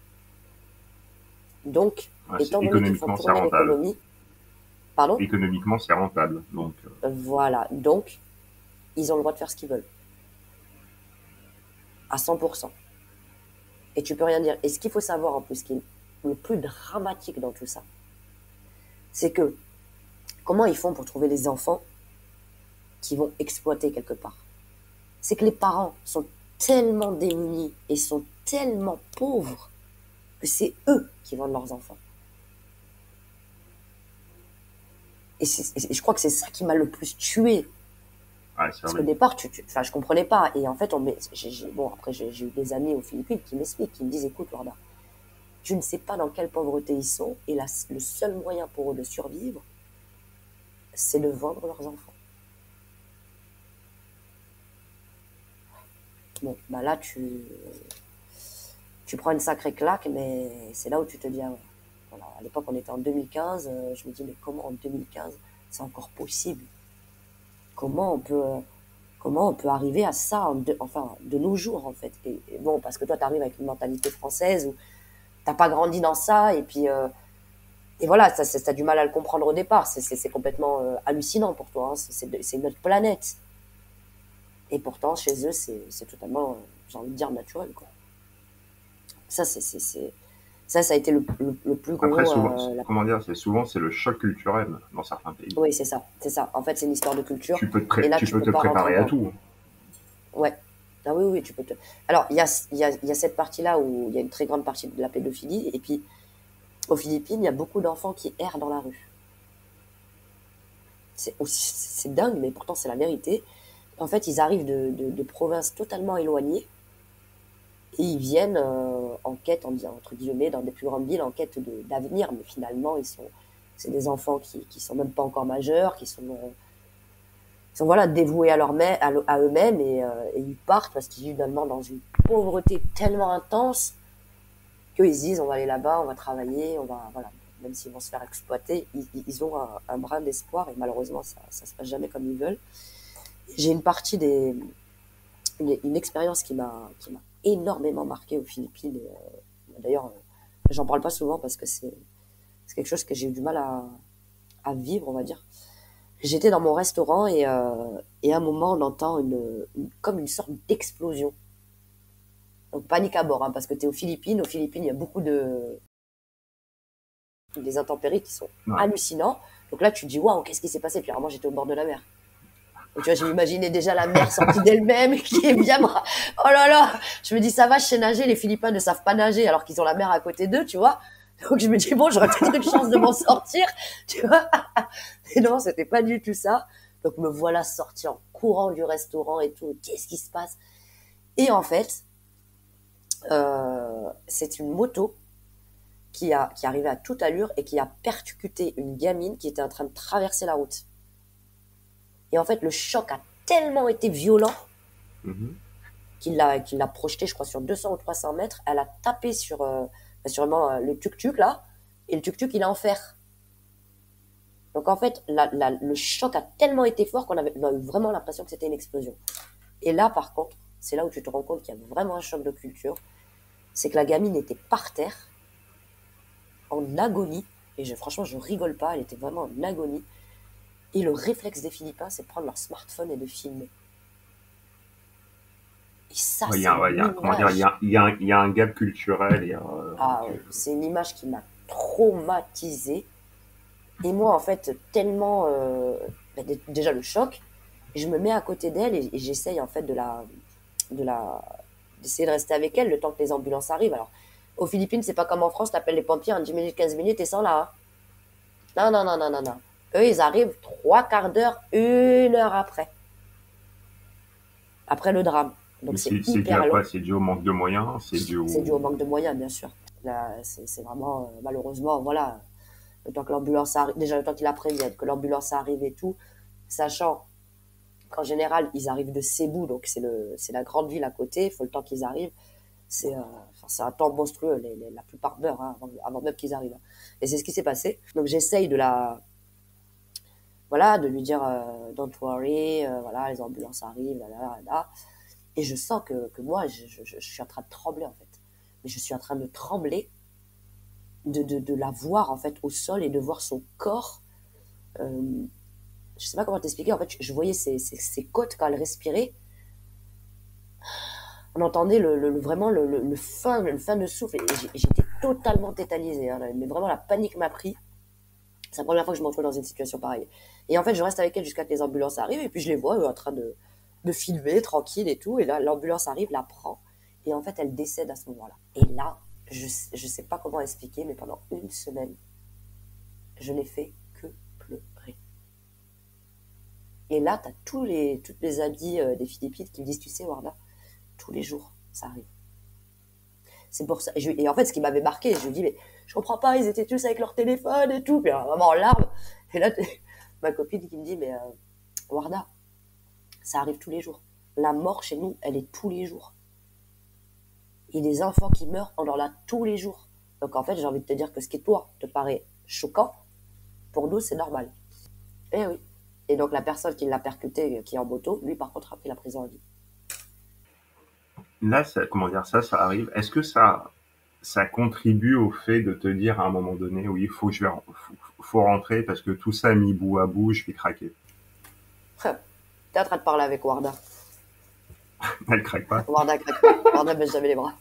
Donc, Ouais, étant donné qu'ils font économiquement, c'est tourner rentable. l'économie, pardon, Économiquement, c'est rentable. Donc, voilà, donc, ils ont le droit de faire ce qu'ils veulent, à 100%. Et tu peux rien dire. Et ce qu'il faut savoir en plus, ce qui est le plus dramatique dans tout ça, c'est que comment ils font pour trouver des enfants qui vont exploiter quelque part? C'est que les parents sont tellement démunis et sont tellement pauvres que c'est eux qui vendent leurs enfants. Et je crois que c'est ça qui m'a le plus tué. ouais, c'est Parce qu'au vrai. départ, enfin, je comprenais pas. Et en fait, bon, après, j'ai eu des amis aux Philippines qui m'expliquent, qui me disent, écoute, Warda, tu ne sais pas dans quelle pauvreté ils sont, et le seul moyen pour eux de survivre, c'est de vendre leurs enfants. Bon, bah là, tu prends une sacrée claque, mais c'est là où tu te dis, ah ouais. Voilà, à l'époque, on était en 2015, je me dis, mais comment en 2015, c'est encore possible? Comment on peut, euh, comment on peut arriver à ça, enfin, de nos jours, en fait? Et bon, parce que toi, tu arrives avec une mentalité française où t'as pas grandi dans ça, et voilà, t'as du mal à le comprendre au départ. C'est complètement hallucinant pour toi, hein. C'est notre planète. Et pourtant, chez eux, c'est totalement, j'ai envie de dire, naturel, quoi. Ça, ça a été le plus Après, gros. souvent, comment dire, c'est le choc culturel dans certains pays. Oui, c'est ça, c'est ça. En fait, c'est une histoire de culture. Et là, Tu tu peux peux te pas rentrer préparer à dans. tout. Ouais. Ah oui, oui, tu peux te. Alors, il y a cette partie-là où il y a une très grande partie de la pédophilie. Et puis, aux Philippines, il y a beaucoup d'enfants qui errent dans la rue. C'est dingue, mais pourtant, c'est la vérité. En fait, ils arrivent de provinces totalement éloignées. Et ils viennent en quête, entre guillemets, dans des plus grandes villes, en quête d'avenir. Mais finalement, c'est des enfants qui sont même pas encore majeurs, qui sont voilà, dévoués à eux-mêmes et ils partent parce qu'ils vivent dans une pauvreté tellement intense qu'ils se disent on va aller là-bas, on va travailler, voilà, même s'ils vont se faire exploiter, ils ont un brin d'espoir et malheureusement ça se passe jamais comme ils veulent. J'ai une expérience qui m'a énormément marqué aux Philippines. D'ailleurs, j'en parle pas souvent parce que c'est quelque chose que j'ai eu du mal à vivre, on va dire. J'étais dans mon restaurant et à un moment on entend comme une sorte d'explosion. Donc panique à bord, hein, parce que tu es aux Philippines. Aux Philippines, il y a beaucoup des intempéries qui sont Ouais. hallucinants. Donc là, tu te dis waouh, qu'est-ce qui s'est passé? Puis alors moi, j'étais au bord de la mer. Donc tu vois, j'ai imaginé déjà la mer sortie d'elle-même, qui est bien. Oh là là, je me dis ça va, je sais nager. Les Philippins ne savent pas nager alors qu'ils ont la mer à côté d'eux, tu vois. Donc je me dis bon, j'aurais peut-être une chance de m'en sortir, tu vois. Et non, c'était pas du tout ça. Donc me voilà sorti en courant du restaurant et tout. Qu'est-ce qui se passe? Et en fait, c'est une moto qui arrivait à toute allure et qui a percuté une gamine qui était en train de traverser la route. Et en fait, le choc a tellement été violent Mhm. qu'il l'a projetée, je crois, sur 200 ou 300 mètres. Elle a tapé sûrement le tuk-tuk, là. Et le tuk-tuk, il est en fer. Donc, en fait, le choc a tellement été fort on a eu vraiment l'impression que c'était une explosion. Et là, par contre, c'est là où tu te rends compte qu'il y a vraiment un choc de culture. C'est que la gamine était par terre. en agonie. Et franchement, je rigole pas, elle était vraiment en agonie. Et le réflexe des Philippins, c'est de prendre leur smartphone et de filmer. Et ça, Ouais, c'est ouais, une comment dire, image. il y a un gap culturel Ah que, oui, c'est une image qui m'a traumatisée. Et moi, en fait, tellement. Déjà le choc, et je me mets à côté d'elle et j'essaye, en fait, de la, d'essayer de rester avec elle le temps que les ambulances arrivent. Alors, aux Philippines, c'est pas comme en France, t'appelles les pompiers en 10 minutes, 15 minutes et sont là. Hein. Non, non, non, non, non, non. Eux, ils arrivent 3 quarts d'heure, 1 heure après le drame. Donc, mais c'est c'est dû à hyper long. quoi? C'est dû au manque de moyens, c'est dû C'est dû au au, manque de moyens, bien sûr. Là, c'est vraiment, malheureusement, voilà, le temps que l'ambulance arrive, déjà le temps qu'ils la préviennent, que l'ambulance arrive et tout, sachant qu'en général, ils arrivent de Cebu, donc c'est la grande ville à côté, il faut le temps qu'ils arrivent. C'est un temps monstrueux, la plupart meurent hein, avant même qu'ils arrivent. Et c'est ce qui s'est passé. Donc j'essaye voilà, de lui dire don't worry, voilà, les ambulances arrivent, là, là, là. Et je sens que moi, je suis en train de trembler en fait. Mais je suis en train de trembler de la voir en fait au sol et de voir son corps. Euh, je sais pas comment t'expliquer. En fait, je voyais ses côtes quand elle respirait. On entendait vraiment le fin de souffle. Et j'étais totalement tétanisée. Hein, mais vraiment, la panique m'a pris. C'est la première fois que je me retrouve dans une situation pareille. Et en fait, je reste avec elle jusqu'à ce que les ambulances arrivent. Et puis, je les vois en train de filmer, tranquille et tout. Et là, l'ambulance arrive, la prend. Et en fait, elle décède à ce moment-là. Et là, je sais pas comment expliquer, mais pendant une semaine, je n'ai fait que pleurer. Et là, tu as toutes les amis des Philippines qui me disent, tu sais, Warda, tous les jours, ça arrive. C'est pour ça. Et en fait, ce qui m'avait marqué, je lui dis, mais je comprends pas, ils étaient tous avec leur téléphone et tout. Puis alors, vraiment en larmes. Et là, ma copine qui me dit, mais Warda, ça arrive tous les jours. La mort chez nous, elle est tous les jours. Et des enfants qui meurent, on en a tous les jours. Donc en fait, j'ai envie de te dire que ce qui, toi, te paraît choquant, pour nous, c'est normal. Eh oui. Et donc la personne qui l'a percuté, qui est en moto, lui, par contre, a pris la prison en vie. là, comment dire, ça arrive. Est-ce que ça contribue au fait de te dire à un moment donné, oui, faut rentrer parce que tout ça mis bout à bout, je vais craquer. T'es en train de parler avec Warda. Elle craque pas. Warda craque pas. Warda baisse jamais les bras.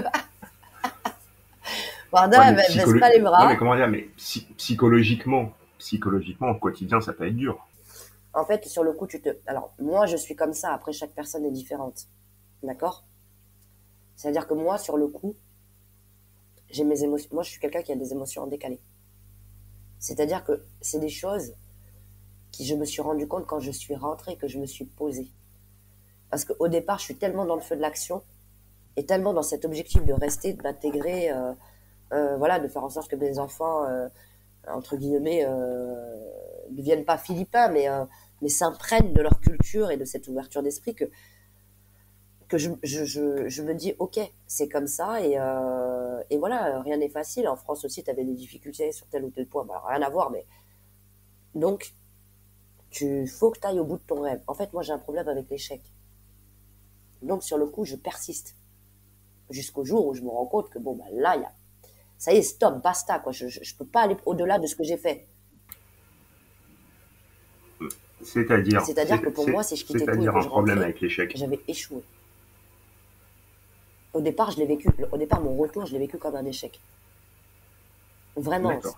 Ouais, Warda, mais elle baisse pas les non, mais bras. comment dire, mais psychologiquement, au quotidien, ça peut être dur. En fait, sur le coup, alors, moi, je suis comme ça. Après, chaque personne est différente. D'accord? C'est-à-dire que moi, sur le coup, j'ai mes émotions. Moi, je suis quelqu'un qui a des émotions en décalé. C'est-à-dire que c'est des choses qui je me suis rendu compte quand je suis rentrée, que je me suis posée. Parce qu'au départ, je suis tellement dans le feu de l'action et tellement dans cet objectif de rester, de m'intégrer, voilà, de faire en sorte que mes enfants, entre guillemets, ne deviennent pas philippins, mais s'imprègnent de leur culture et de cette ouverture d'esprit que je me dis, ok, c'est comme ça, et voilà, rien n'est facile. En France aussi, tu avais des difficultés sur tel ou tel point, bah, rien à voir, mais donc, tu faut que tu ailles au bout de ton rêve. En fait, moi, j'ai un problème avec l'échec. Donc, sur le coup, je persiste. Jusqu'au jour où je me rends compte que, bon, bah, là, ça y est, stop, basta, quoi. Je peux pas aller au-delà de ce que j'ai fait. C'est-à-dire que pour moi, si je quittais tout et C'est-à-dire que un je problème rentrais, avec l'échec. j'avais échoué. Au départ, je l'ai vécu. Au départ, mon retour, je l'ai vécu comme un échec. Vraiment. D'accord.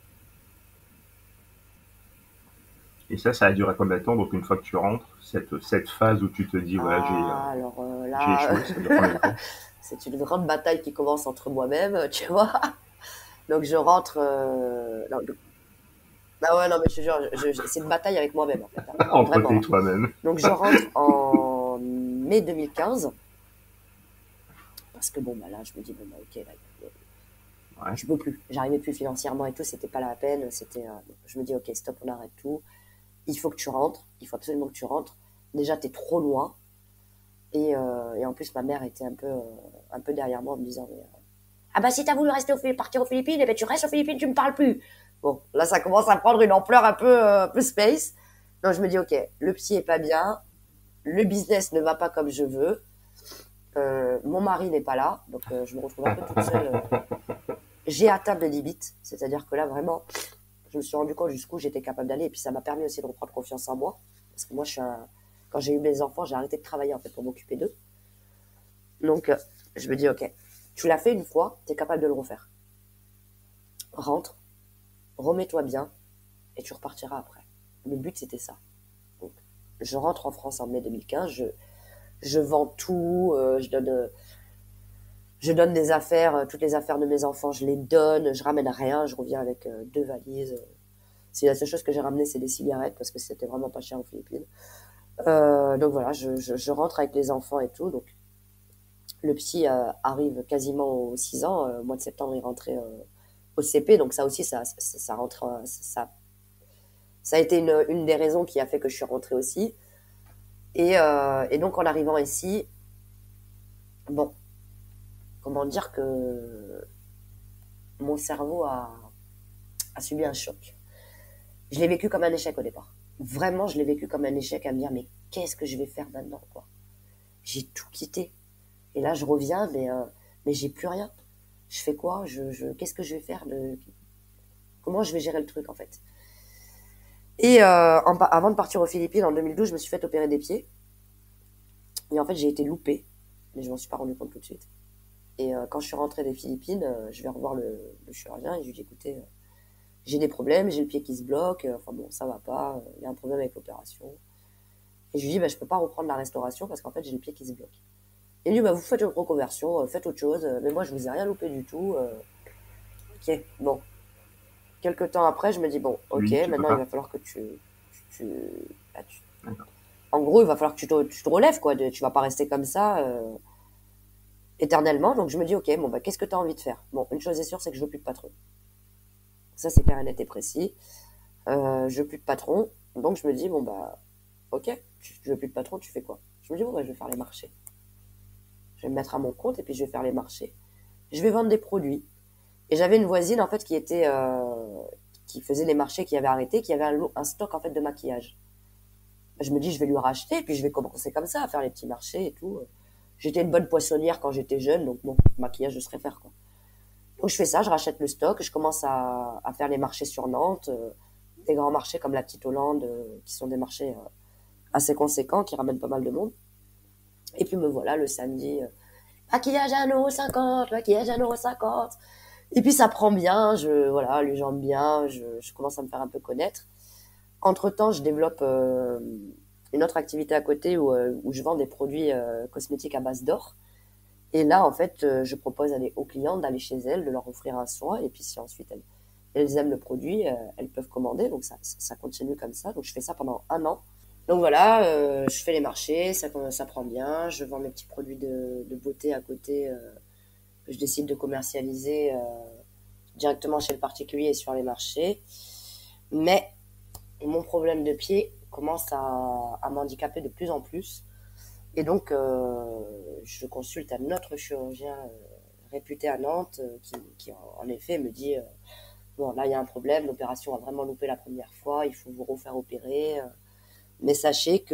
Et ça a duré combien de temps? Donc une fois que tu rentres, cette phase où tu te dis, voilà, Ah, alors j'ai là, échoué, ça dure combien de temps? c'est une grande bataille qui commence entre moi-même, tu vois. Donc je rentre. Non, ah ouais, non, mais je te jure, c'est une bataille avec moi-même, en fait. Hein. Entre Vraiment. tes Hein. toi-même. Donc je rentre en mai 2015. Parce que bon, bah là, je me dis, bon, bah ok, là, Ouais. je peux plus. J'arrivais plus financièrement et tout, c'était pas la peine. Je me dis, ok, stop, on arrête tout. Il faut que tu rentres. Il faut absolument que tu rentres. Déjà, t'es trop loin. Et en plus, ma mère était un peu derrière moi en me disant, ah bah si t'as voulu partir aux Philippines, eh ben tu restes aux Philippines, tu me parles plus. Bon, là, ça commence à prendre une ampleur un peu space. Donc, je me dis, ok, le psy est pas bien. Le business ne va pas comme je veux. Mon mari n'est pas là, donc je me retrouve un peu toute seule. j'ai atteint mes limites. C'est-à-dire que là, vraiment, je me suis rendu compte jusqu'où j'étais capable d'aller. Et puis, ça m'a permis aussi de reprendre confiance en moi. Parce que moi, quand j'ai eu mes enfants, j'ai arrêté de travailler en fait pour m'occuper d'eux. Donc, je me dis, ok, tu l'as fait une fois, tu es capable de le refaire. Rentre, remets-toi bien, et tu repartiras après. Le but, c'était ça. Donc, je rentre en France en mai 2015, je vends tout, je donne des affaires, toutes les affaires de mes enfants, je les donne, je ramène rien, je reviens avec 2 valises. C'est la seule chose que j'ai ramené, c'est des cigarettes, parce que c'était vraiment pas cher aux Philippines. Donc voilà, je rentre avec les enfants et tout. Donc le petit arrive quasiment aux 6 ans. Au mois de septembre, il rentrait au CP. Donc ça aussi, ça rentre, ça a été une des raisons qui a fait que je suis rentrée aussi. Et donc en arrivant ici, bon, comment dire que mon cerveau a subi un choc. Je l'ai vécu comme un échec au départ. Vraiment, je l'ai vécu comme un échec à me dire, mais qu'est-ce que je vais faire maintenant, quoi. J'ai tout quitté. Et là, je reviens, mais j'ai plus rien. Je fais quoi? Qu'est-ce que je vais faire comment je vais gérer le truc, en fait? Et avant de partir aux Philippines, en 2012, je me suis fait opérer des pieds. Et en fait, j'ai été loupée. Mais je m'en suis pas rendu compte tout de suite. Et quand je suis rentrée des Philippines, je vais revoir le chirurgien et je lui dis, écoutez, j'ai des problèmes, j'ai le pied qui se bloque, enfin bon, ça va pas, il y a un problème avec l'opération. Et je lui dis, bah, je peux pas reprendre la restauration parce qu'en fait, j'ai le pied qui se bloque. Et lui, bah, vous faites une reconversion, faites autre chose, mais moi, je vous ai rien loupé du tout. Ok, bon. Quelques temps après, je me dis, bon, ok, Oui, tu peux maintenant, il pas. va falloir que tu- bah, D'accord. en gros, il va falloir que tu te relèves, quoi. Tu vas pas rester comme ça éternellement. Donc, je me dis, ok, bon, bah, qu'est-ce que tu as envie de faire? Bon, une chose est sûre, c'est que je veux plus de patron. Ça, c'est clair et net et précis. Je veux plus de patron. Donc, je me dis, bon, bah, ok, tu veux plus de patron, tu fais quoi? Je me dis, bon, bah, je vais faire les marchés. Je vais me mettre à mon compte et puis je vais faire les marchés. Je vais vendre des produits. Et j'avais une voisine, en fait, qui faisait les marchés, qui avait arrêté, qui avait un stock, en fait, de maquillage. Je me dis, je vais lui racheter et puis je vais commencer comme ça, à faire les petits marchés et tout. J'étais une bonne poissonnière quand j'étais jeune, donc bon, maquillage, je saurais faire, quoi. Donc, je fais ça, je rachète le stock, je commence à faire les marchés sur Nantes, des grands marchés comme la Petite Hollande, qui sont des marchés assez conséquents, qui ramènent pas mal de monde. Et puis me voilà le samedi, maquillage à 1,50 €, maquillage à 1,50 €. Et puis ça prend bien, voilà, les gens bien, je commence à me faire un peu connaître. Entre-temps, je développe une autre activité à côté où je vends des produits cosmétiques à base d'or. Et là, en fait, je propose aux clients d'aller chez elles, de leur offrir un soin. Et puis si ensuite elles aiment le produit, elles peuvent commander. Donc ça continue comme ça. Donc je fais ça pendant 1 an. Donc voilà, je fais les marchés, ça prend bien. Je vends mes petits produits de beauté à côté que je décide de commercialiser directement chez le particulier et sur les marchés. Mais mon problème de pied commence à m'handicaper de plus en plus. Et donc, je consulte un autre chirurgien réputé à Nantes qui, en effet, me dit bon, là, il y a un problème, l'opération a vraiment loupé la première fois, il faut vous refaire opérer. Mais sachez que,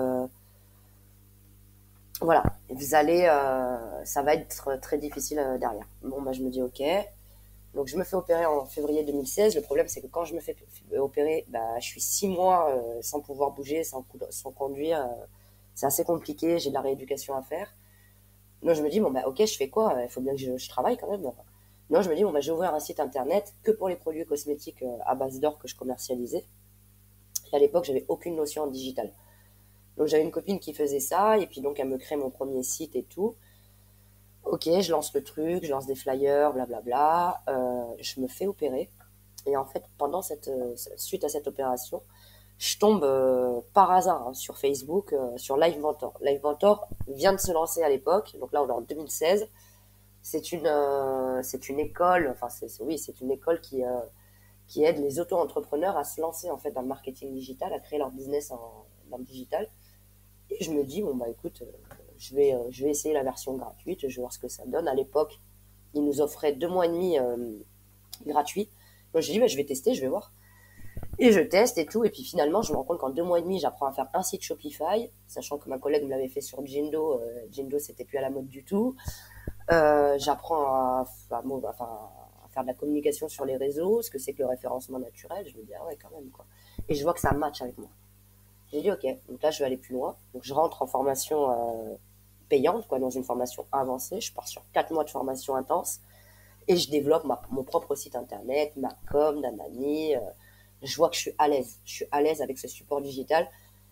voilà, ça va être très difficile derrière. Bon, bah, je me dis ok. Donc, je me fais opérer en février 2016. Le problème, c'est que quand je me fais opérer, bah, je suis 6 mois sans pouvoir bouger, sans conduire. C'est assez compliqué, j'ai de la rééducation à faire. Donc je me dis, bon, bah, ok, je fais quoi? Il faut bien que je travaille quand même. Non, je me dis, bon, bah, j'ai ouvert un site internet que pour les produits cosmétiques à base d'or que je commercialisais. Et à l'époque, j'avais aucune notion en digital. Donc j'avais une copine qui faisait ça, et puis donc elle me crée mon premier site et tout. Ok, je lance le truc, je lance des flyers, blablabla. Je me fais opérer. Et en fait, suite à cette opération, je tombe par hasard hein, sur Facebook, sur Live Mentor. Live Mentor vient de se lancer à l'époque, donc là on est en 2016. C'est une école, enfin oui, c'est une école qui aide les auto-entrepreneurs à se lancer en fait dans le marketing digital, à créer leur business dans le digital. Et je me dis bon bah écoute, je vais essayer la version gratuite, je vais voir ce que ça donne. À l'époque, ils nous offraient 2 mois et demi gratuit. Donc je dis bah, je vais tester, je vais voir. Et je teste et tout, et puis finalement, je me rends compte qu'en 2 mois et demi, j'apprends à faire un site Shopify, sachant que ma collègue me l'avait fait sur Jindo. Jindo, c'était plus à la mode du tout. J'apprends à faire faire de la communication sur les réseaux, ce que c'est que le référencement naturel. Je me dis, ah ouais, quand même, quoi. Et je vois que ça match avec moi. J'ai dit, ok, donc là, je vais aller plus loin. Donc, je rentre en formation payante, quoi, dans une formation avancée. Je pars sur 4 mois de formation intense et je développe mon propre site internet, ma com, nanani. Je vois que je suis à l'aise. Je suis à l'aise avec ce support digital.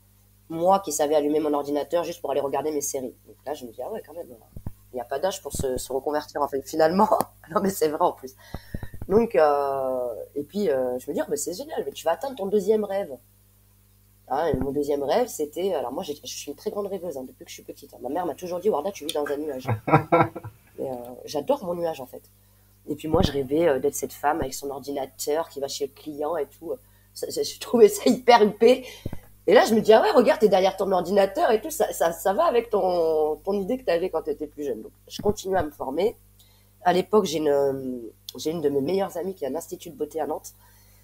Moi qui savais allumer mon ordinateur juste pour aller regarder mes séries. Donc là, je me dis, ah ouais, quand même, il n'y a pas d'âge pour se reconvertir, en fait, finalement. Non, mais c'est vrai en plus. Donc, et puis, je me dis, oh, mais c'est génial, mais tu vas atteindre ton deuxième rêve. Ah, et mon deuxième rêve, c'était. Alors, moi, je suis une très grande rêveuse, hein, depuis que je suis petite, hein. Ma mère m'a toujours dit, Warda, tu vis dans un nuage. Et, j'adore mon nuage, en fait. Et puis, moi, je rêvais d'être cette femme avec son ordinateur qui va chez le client et tout. Je trouvais ça hyper huppé. Et là, je me dis, ah ouais, regarde, t'es derrière ton ordinateur et tout, ça va avec ton idée que t'avais quand t'étais plus jeune. Donc, je continue à me former. À l'époque, j'ai une de mes meilleures amies qui a un institut de beauté à Nantes.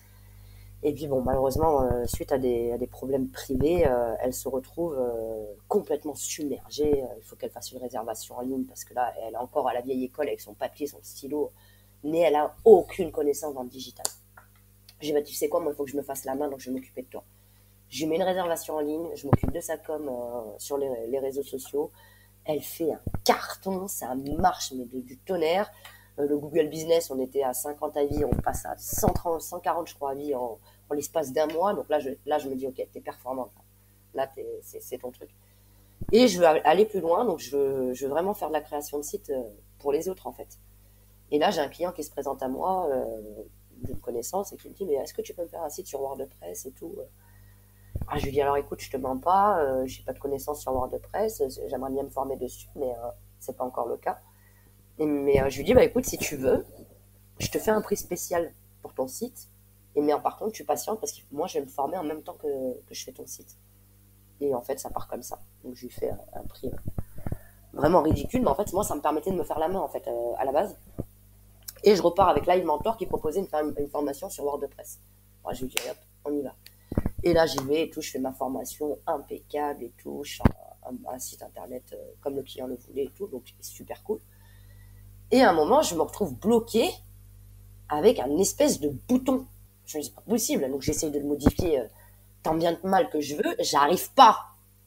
Et puis bon, malheureusement, suite à des problèmes privés, elle se retrouve complètement submergée. Il faut qu'elle fasse une réservation en ligne parce que là, elle est encore à la vieille école avec son papier, son stylo, mais elle a aucune connaissance dans le digital. J'ai dit, bah, tu sais quoi, moi, il faut que je me fasse la main, donc je vais m'occuper de toi. Je lui mets une réservation en ligne, je m'occupe de sa com sur les réseaux sociaux. Elle fait un carton, ça marche, mais du tonnerre. Le Google Business, on était à 50 avis, on passe à 130, 140, je crois, avis en l'espace d'un mois. Donc là, je me dis, ok, t'es performante. Là, c'est ton truc. Et je veux aller plus loin, donc je veux vraiment faire de la création de sites pour les autres, en fait. Et là, j'ai un client qui se présente à moi, d'une connaissance, et qui me dit, mais est-ce que tu peux me faire un site sur WordPress et tout? Ah, je lui dis, alors écoute, je te mens pas, j'ai pas de connaissances sur WordPress, j'aimerais bien me former dessus, mais c'est pas encore le cas. Mais je lui dis, bah écoute, si tu veux, je te fais un prix spécial pour ton site. Mais par contre, tu patientes parce que moi, je vais me former en même temps que je fais ton site. Et en fait, ça part comme ça. Donc, je lui fais un prix vraiment ridicule. Mais en fait, moi, ça me permettait de me faire la main, en fait, à la base. Et je repars avec Live Mentor qui proposait une formation sur WordPress. Moi, je lui dis, hop, on y va. Et là, j'y vais et tout. Je fais ma formation impeccable et tout. Je fais un site internet comme le client le voulait et tout. Donc, c'est super cool. Et à un moment, je me retrouve bloquée avec un espèce de bouton. Je me dis, c'est pas possible. Donc, j'essaye de le modifier tant bien que mal que je veux. J'arrive pas.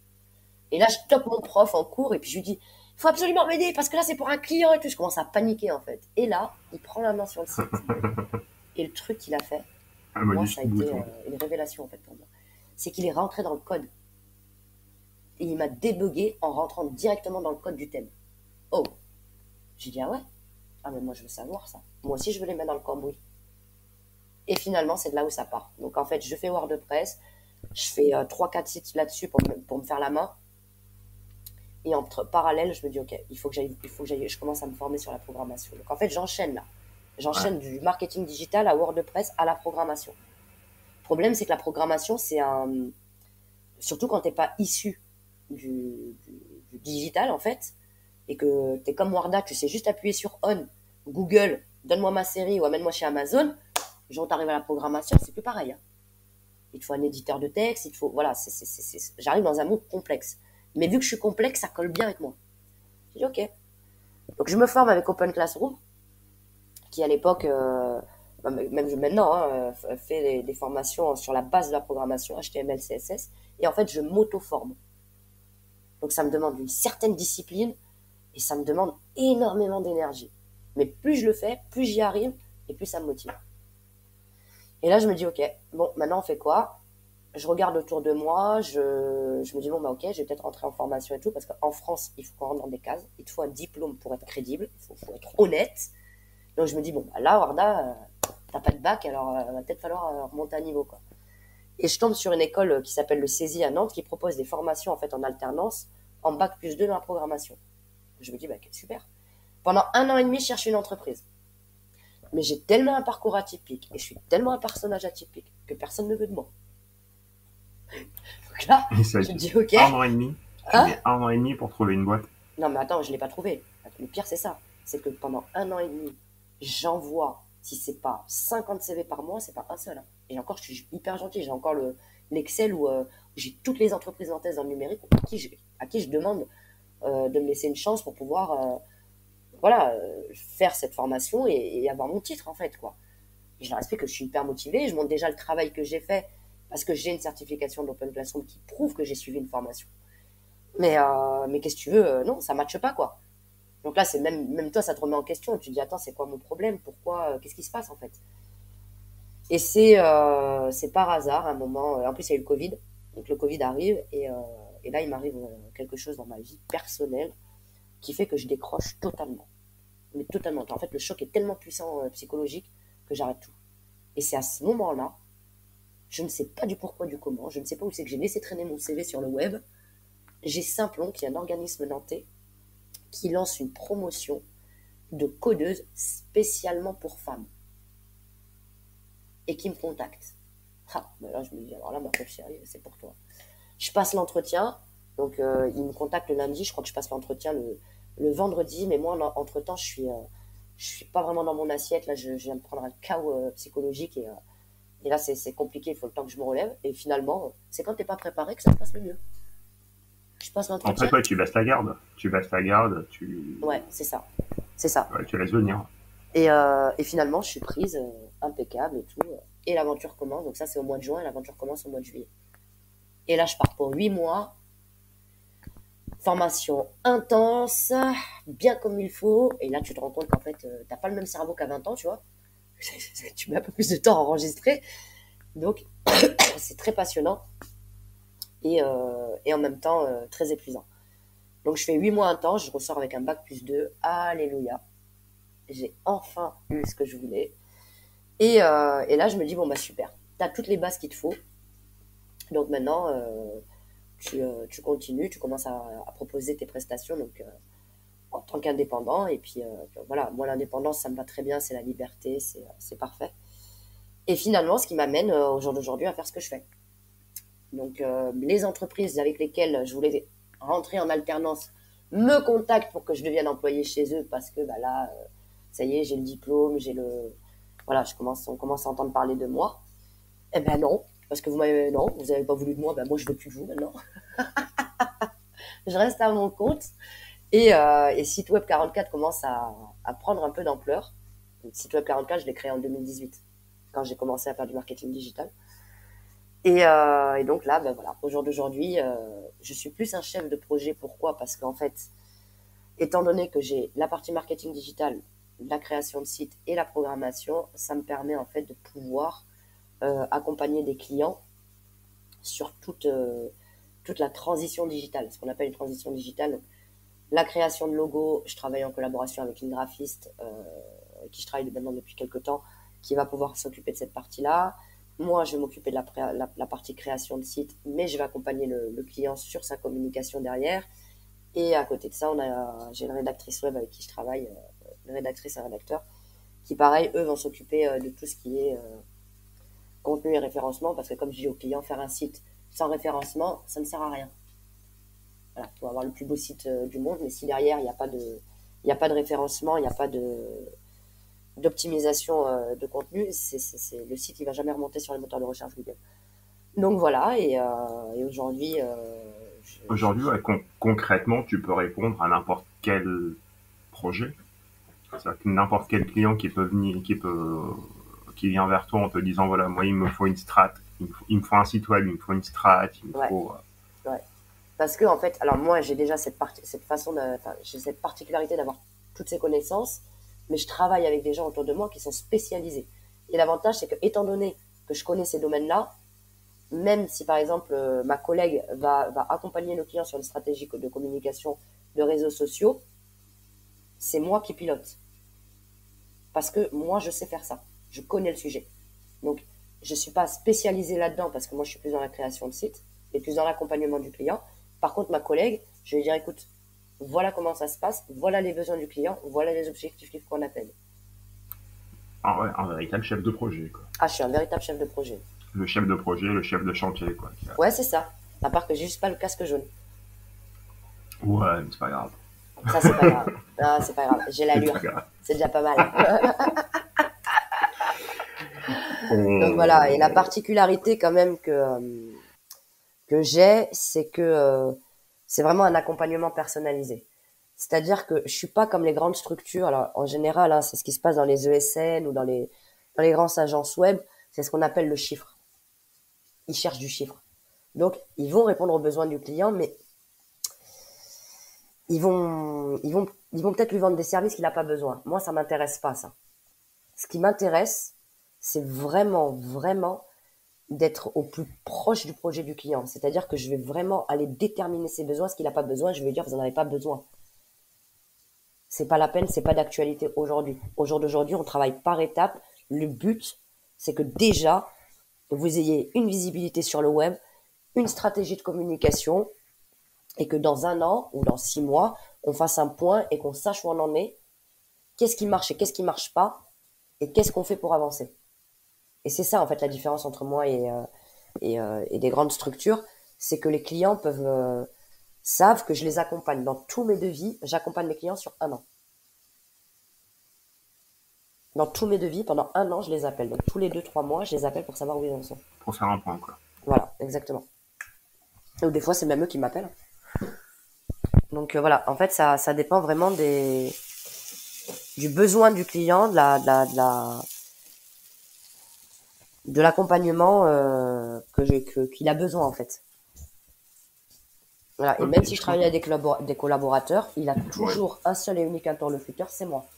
Et là, je tope mon prof en cours et puis je lui dis, il faut absolument m'aider parce que là, c'est pour un client et tout. Je commence à paniquer, en fait. Et là, il prend la main sur le site. Et le truc qu'il a fait, moi, ça a été une révélation, en fait, pour moi. C'est qu'il est rentré dans le code. Et il m'a débugué en rentrant directement dans le code du thème. Oh. J'ai dit, ah ouais? Ah, mais moi, je veux savoir ça. Moi aussi, je veux les mettre dans le cambouis. Et finalement, c'est de là où ça part. Donc, en fait, je fais WordPress. Je fais 3-4 sites là-dessus pour me faire la main. Et en parallèle, je me dis, OK, il faut que je commence à me former sur la programmation. Donc, en fait, j'enchaîne là. J'enchaîne du marketing digital à WordPress à la programmation. Le problème, c'est que la programmation, c'est surtout quand tu n'es pas issu du digital, en fait, et que tu es comme Warda, tu sais juste appuyer sur On, Google, donne-moi ma série ou amène-moi chez Amazon, genre t'arrives à la programmation, c'est plus pareil. Hein. Il te faut un éditeur de texte, il te faut... Voilà, j'arrive dans un monde complexe. Mais vu que je suis complexe, ça colle bien avec moi. J'ai dit OK. Donc je me forme avec Open Classroom, qui à l'époque, même maintenant, hein, fait des formations sur la base de la programmation, HTML, CSS, et en fait, je m'auto-forme. Donc ça me demande une certaine discipline, et ça me demande énormément d'énergie. Mais plus je le fais, plus j'y arrive, et plus ça me motive. Et là, je me dis, OK, bon, maintenant on fait quoi? Je regarde autour de moi, je me dis, bon, bah OK, je vais peut-être rentrer en formation et tout, parce qu'en France, il faut qu'on rentre dans des cases. Il te faut un diplôme pour être crédible, il faut être honnête. Donc je me dis, bon, bah là, Warda, t'as pas de bac, alors va peut-être falloir remonter à niveau, quoi. Et je tombe sur une école qui s'appelle le CESI à Nantes, qui propose des formations, en fait, en alternance, en bac plus 2 dans la programmation. Je me dis, bah, super. Pendant 1 an et demi, je cherche une entreprise. Mais j'ai tellement un parcours atypique et je suis tellement un personnage atypique que personne ne veut de moi. Donc là, je me dis, OK. 1 an et demi. Tu mets 1 an et demi pour trouver une boîte. Non, mais attends, je ne l'ai pas trouvé. Le pire, c'est ça. C'est que pendant 1 an et demi, j'envoie, si c'est pas 50 CV par mois, c'est pas un seul. Hein. Et encore, je suis hyper gentil. J'ai encore l'Excel où j'ai toutes les entreprises nantaises dans le numérique à qui je demande de me laisser une chance pour pouvoir voilà, faire cette formation et avoir mon titre, en fait, quoi. Et je leur explique que je suis hyper motivée, je montre déjà le travail que j'ai fait, parce que j'ai une certification d'Open Classroom qui prouve que j'ai suivi une formation. Mais qu'est-ce que tu veux, non, ça ne matche pas, quoi. Donc là, c'est même toi, ça te remet en question. Tu te dis, attends, c'est quoi mon problème? Pourquoi? Qu'est-ce qui se passe, en fait? Et c'est par hasard, un moment. En plus, il y a eu le Covid. Donc le Covid arrive. Et là, il m'arrive quelque chose dans ma vie personnelle qui fait que je décroche totalement. Mais totalement. En fait, le choc est tellement puissant psychologique que j'arrête tout. Et c'est à ce moment-là, je ne sais pas du pourquoi, du comment, je ne sais pas où c'est que j'ai laissé traîner mon CV sur le web. J'ai Simplon, qui est un organisme nantais, qui lance une promotion de codeuse spécialement pour femmes et qui me contacte. Ah, ben là, je me dis, alors là, ma pauvre chérie, c'est pour toi. Je passe l'entretien, donc il me contacte le lundi, je crois que je passe l'entretien le vendredi, mais moi, entre-temps, je suis pas vraiment dans mon assiette, là, je viens de prendre un chaos psychologique et là, c'est compliqué, il faut le temps que je me relève, et finalement, c'est quand t'es pas préparé que ça se passe le mieux. Je passe En fait, l'entretien, ouais, tu baisses la garde. Tu baisses la garde, ouais, c'est ça, c'est ça. ouais, tu laisses venir. Et finalement, je suis prise, impeccable et tout. Et l'aventure commence. Donc ça, c'est au mois de juin et l'aventure commence au mois de juillet. Et là, je pars pour 8 mois. Formation intense, bien comme il faut. Et là, tu te rends compte qu'en fait, t'as pas le même cerveau qu'à 20 ans, tu vois. Tu mets un peu plus de temps à enregistrer. Donc, c'est très passionnant et en même temps très épuisant. Donc, je fais 8 mois intenses. Je ressors avec un bac plus 2. Alléluia. J'ai enfin eu ce que je voulais. Et là, je me dis, bon, bah super, tu as toutes les bases qu'il te faut. Donc maintenant, tu continues, tu commences à proposer tes prestations donc, en tant qu'indépendant. Et puis voilà, moi, l'indépendance, ça me va très bien, c'est la liberté, c'est parfait. Et finalement, ce qui m'amène au jour d'aujourd'hui à faire ce que je fais. Donc les entreprises avec lesquelles je voulais rentrer en alternance me contactent pour que je devienne employé chez eux parce que bah, là, ça y est, j'ai le diplôme, j'ai le... Voilà, on commence à entendre parler de moi. Eh ben non, parce que non, vous avez pas voulu de moi, ben moi je veux plus de vous maintenant. Je reste à mon compte. Et Site Web 44 commence à prendre un peu d'ampleur. Site Web 44, je l'ai créé en 2018, quand j'ai commencé à faire du marketing digital. Et donc là, ben voilà, au jour d'aujourd'hui, je suis plus un chef de projet. Pourquoi? Parce qu'en fait, étant donné que j'ai la partie marketing digital, la création de site et la programmation, ça me permet en fait de pouvoir accompagner des clients sur toute la transition digitale, ce qu'on appelle une transition digitale. La création de logos, je travaille en collaboration avec une graphiste avec qui je travaille maintenant depuis quelques temps, qui va pouvoir s'occuper de cette partie-là. Moi, je vais m'occuper de la partie création de site, mais je vais accompagner le client sur sa communication derrière. Et à côté de ça, j'ai une rédactrice web avec qui je travaille, une rédactrice et un rédacteur, qui pareil, eux vont s'occuper de tout ce qui est contenu et référencement, parce que comme je dis aux clients, faire un site sans référencement, ça ne sert à rien. Voilà, tu vas avoir le plus beau site du monde, mais si derrière, il n'y a pas de référencement, il n'y a pas d'optimisation de contenu, le site, il va jamais remonter sur les moteurs de recherche Google. Donc voilà, et aujourd'hui, Aujourd'hui, ouais, concrètement, tu peux répondre à n'importe quel projet. C'est-à-dire que n'importe quel client qui peut venir, qui vient vers toi en te disant voilà, moi, il me faut une strat, il me faut un site web, il me faut une strat, il me ouais, faut. ouais. Parce que en fait, alors moi, j'ai déjà j'ai cette particularité d'avoir toutes ces connaissances, mais je travaille avec des gens autour de moi qui sont spécialisés. Et l'avantage, c'est que étant donné que je connais ces domaines-là, même si par exemple ma collègue va accompagner le client sur une stratégie de communication de réseaux sociaux, c'est moi qui pilote. Parce que moi, je sais faire ça. Je connais le sujet. Donc, je ne suis pas spécialisée là-dedans parce que moi, je suis plus dans la création de site et plus dans l'accompagnement du client. Par contre, ma collègue, je vais lui dire, écoute, voilà comment ça se passe, voilà les besoins du client, voilà les objectifs qu'on appelle. Ouais, un véritable chef de projet, quoi. Ah, je suis un véritable chef de projet. Le chef de projet, le chef de chantier, quoi. Ouais, c'est ça. À part que j'ai juste pas le casque jaune. Ouais, mais c'est pas grave. Ça, c'est pas grave. Non, c'est pas grave. J'ai C'est pas l'allure. grave. C'est déjà pas mal. Donc voilà. Et la On... particularité quand même que j'ai, c'est que c'est vraiment un accompagnement personnalisé. C'est-à-dire que je suis pas comme les grandes structures. Alors, en général, hein, c'est ce qui se passe dans les ESN ou dans les grandes agences web. C'est ce qu'on appelle le chiffre. Ils cherchent du chiffre. Donc, ils vont répondre aux besoins du client, mais ils vont peut-être lui vendre des services qu'il n'a pas besoin. Moi, ça m'intéresse pas, ça. Ce qui m'intéresse, c'est vraiment, vraiment d'être au plus proche du projet du client. C'est-à-dire que je vais vraiment aller déterminer ses besoins. Ce qu'il n'a pas besoin, je vais lui dire, vous n'en avez pas besoin. C'est pas la peine, c'est pas d'actualité aujourd'hui. Au jour d'aujourd'hui, on travaille par étapes. Le but, c'est que déjà, vous ayez une visibilité sur le web, une stratégie de communication, et que dans 1 an ou dans 6 mois, on fasse un point et qu'on sache où on en est, qu'est-ce qui marche et qu'est-ce qui marche pas, et qu'est-ce qu'on fait pour avancer. Et c'est ça, en fait, la différence entre moi et des grandes structures, c'est que les clients savent que je les accompagne dans tous mes devis. J'accompagne mes clients sur 1 an. Dans tous mes devis, pendant 1 an, je les appelle. Donc tous les 2-3 mois, je les appelle pour savoir où ils en sont. Pour faire un point, quoi. Voilà, exactement. Ou des fois, c'est même eux qui m'appellent. Donc voilà, en fait, ça dépend vraiment du besoin du client, de l'accompagnement qu'il a besoin, en fait. Voilà. Et même si je travaille avec des collaborateurs, il a toujours un seul et unique interlocuteur, c'est moi.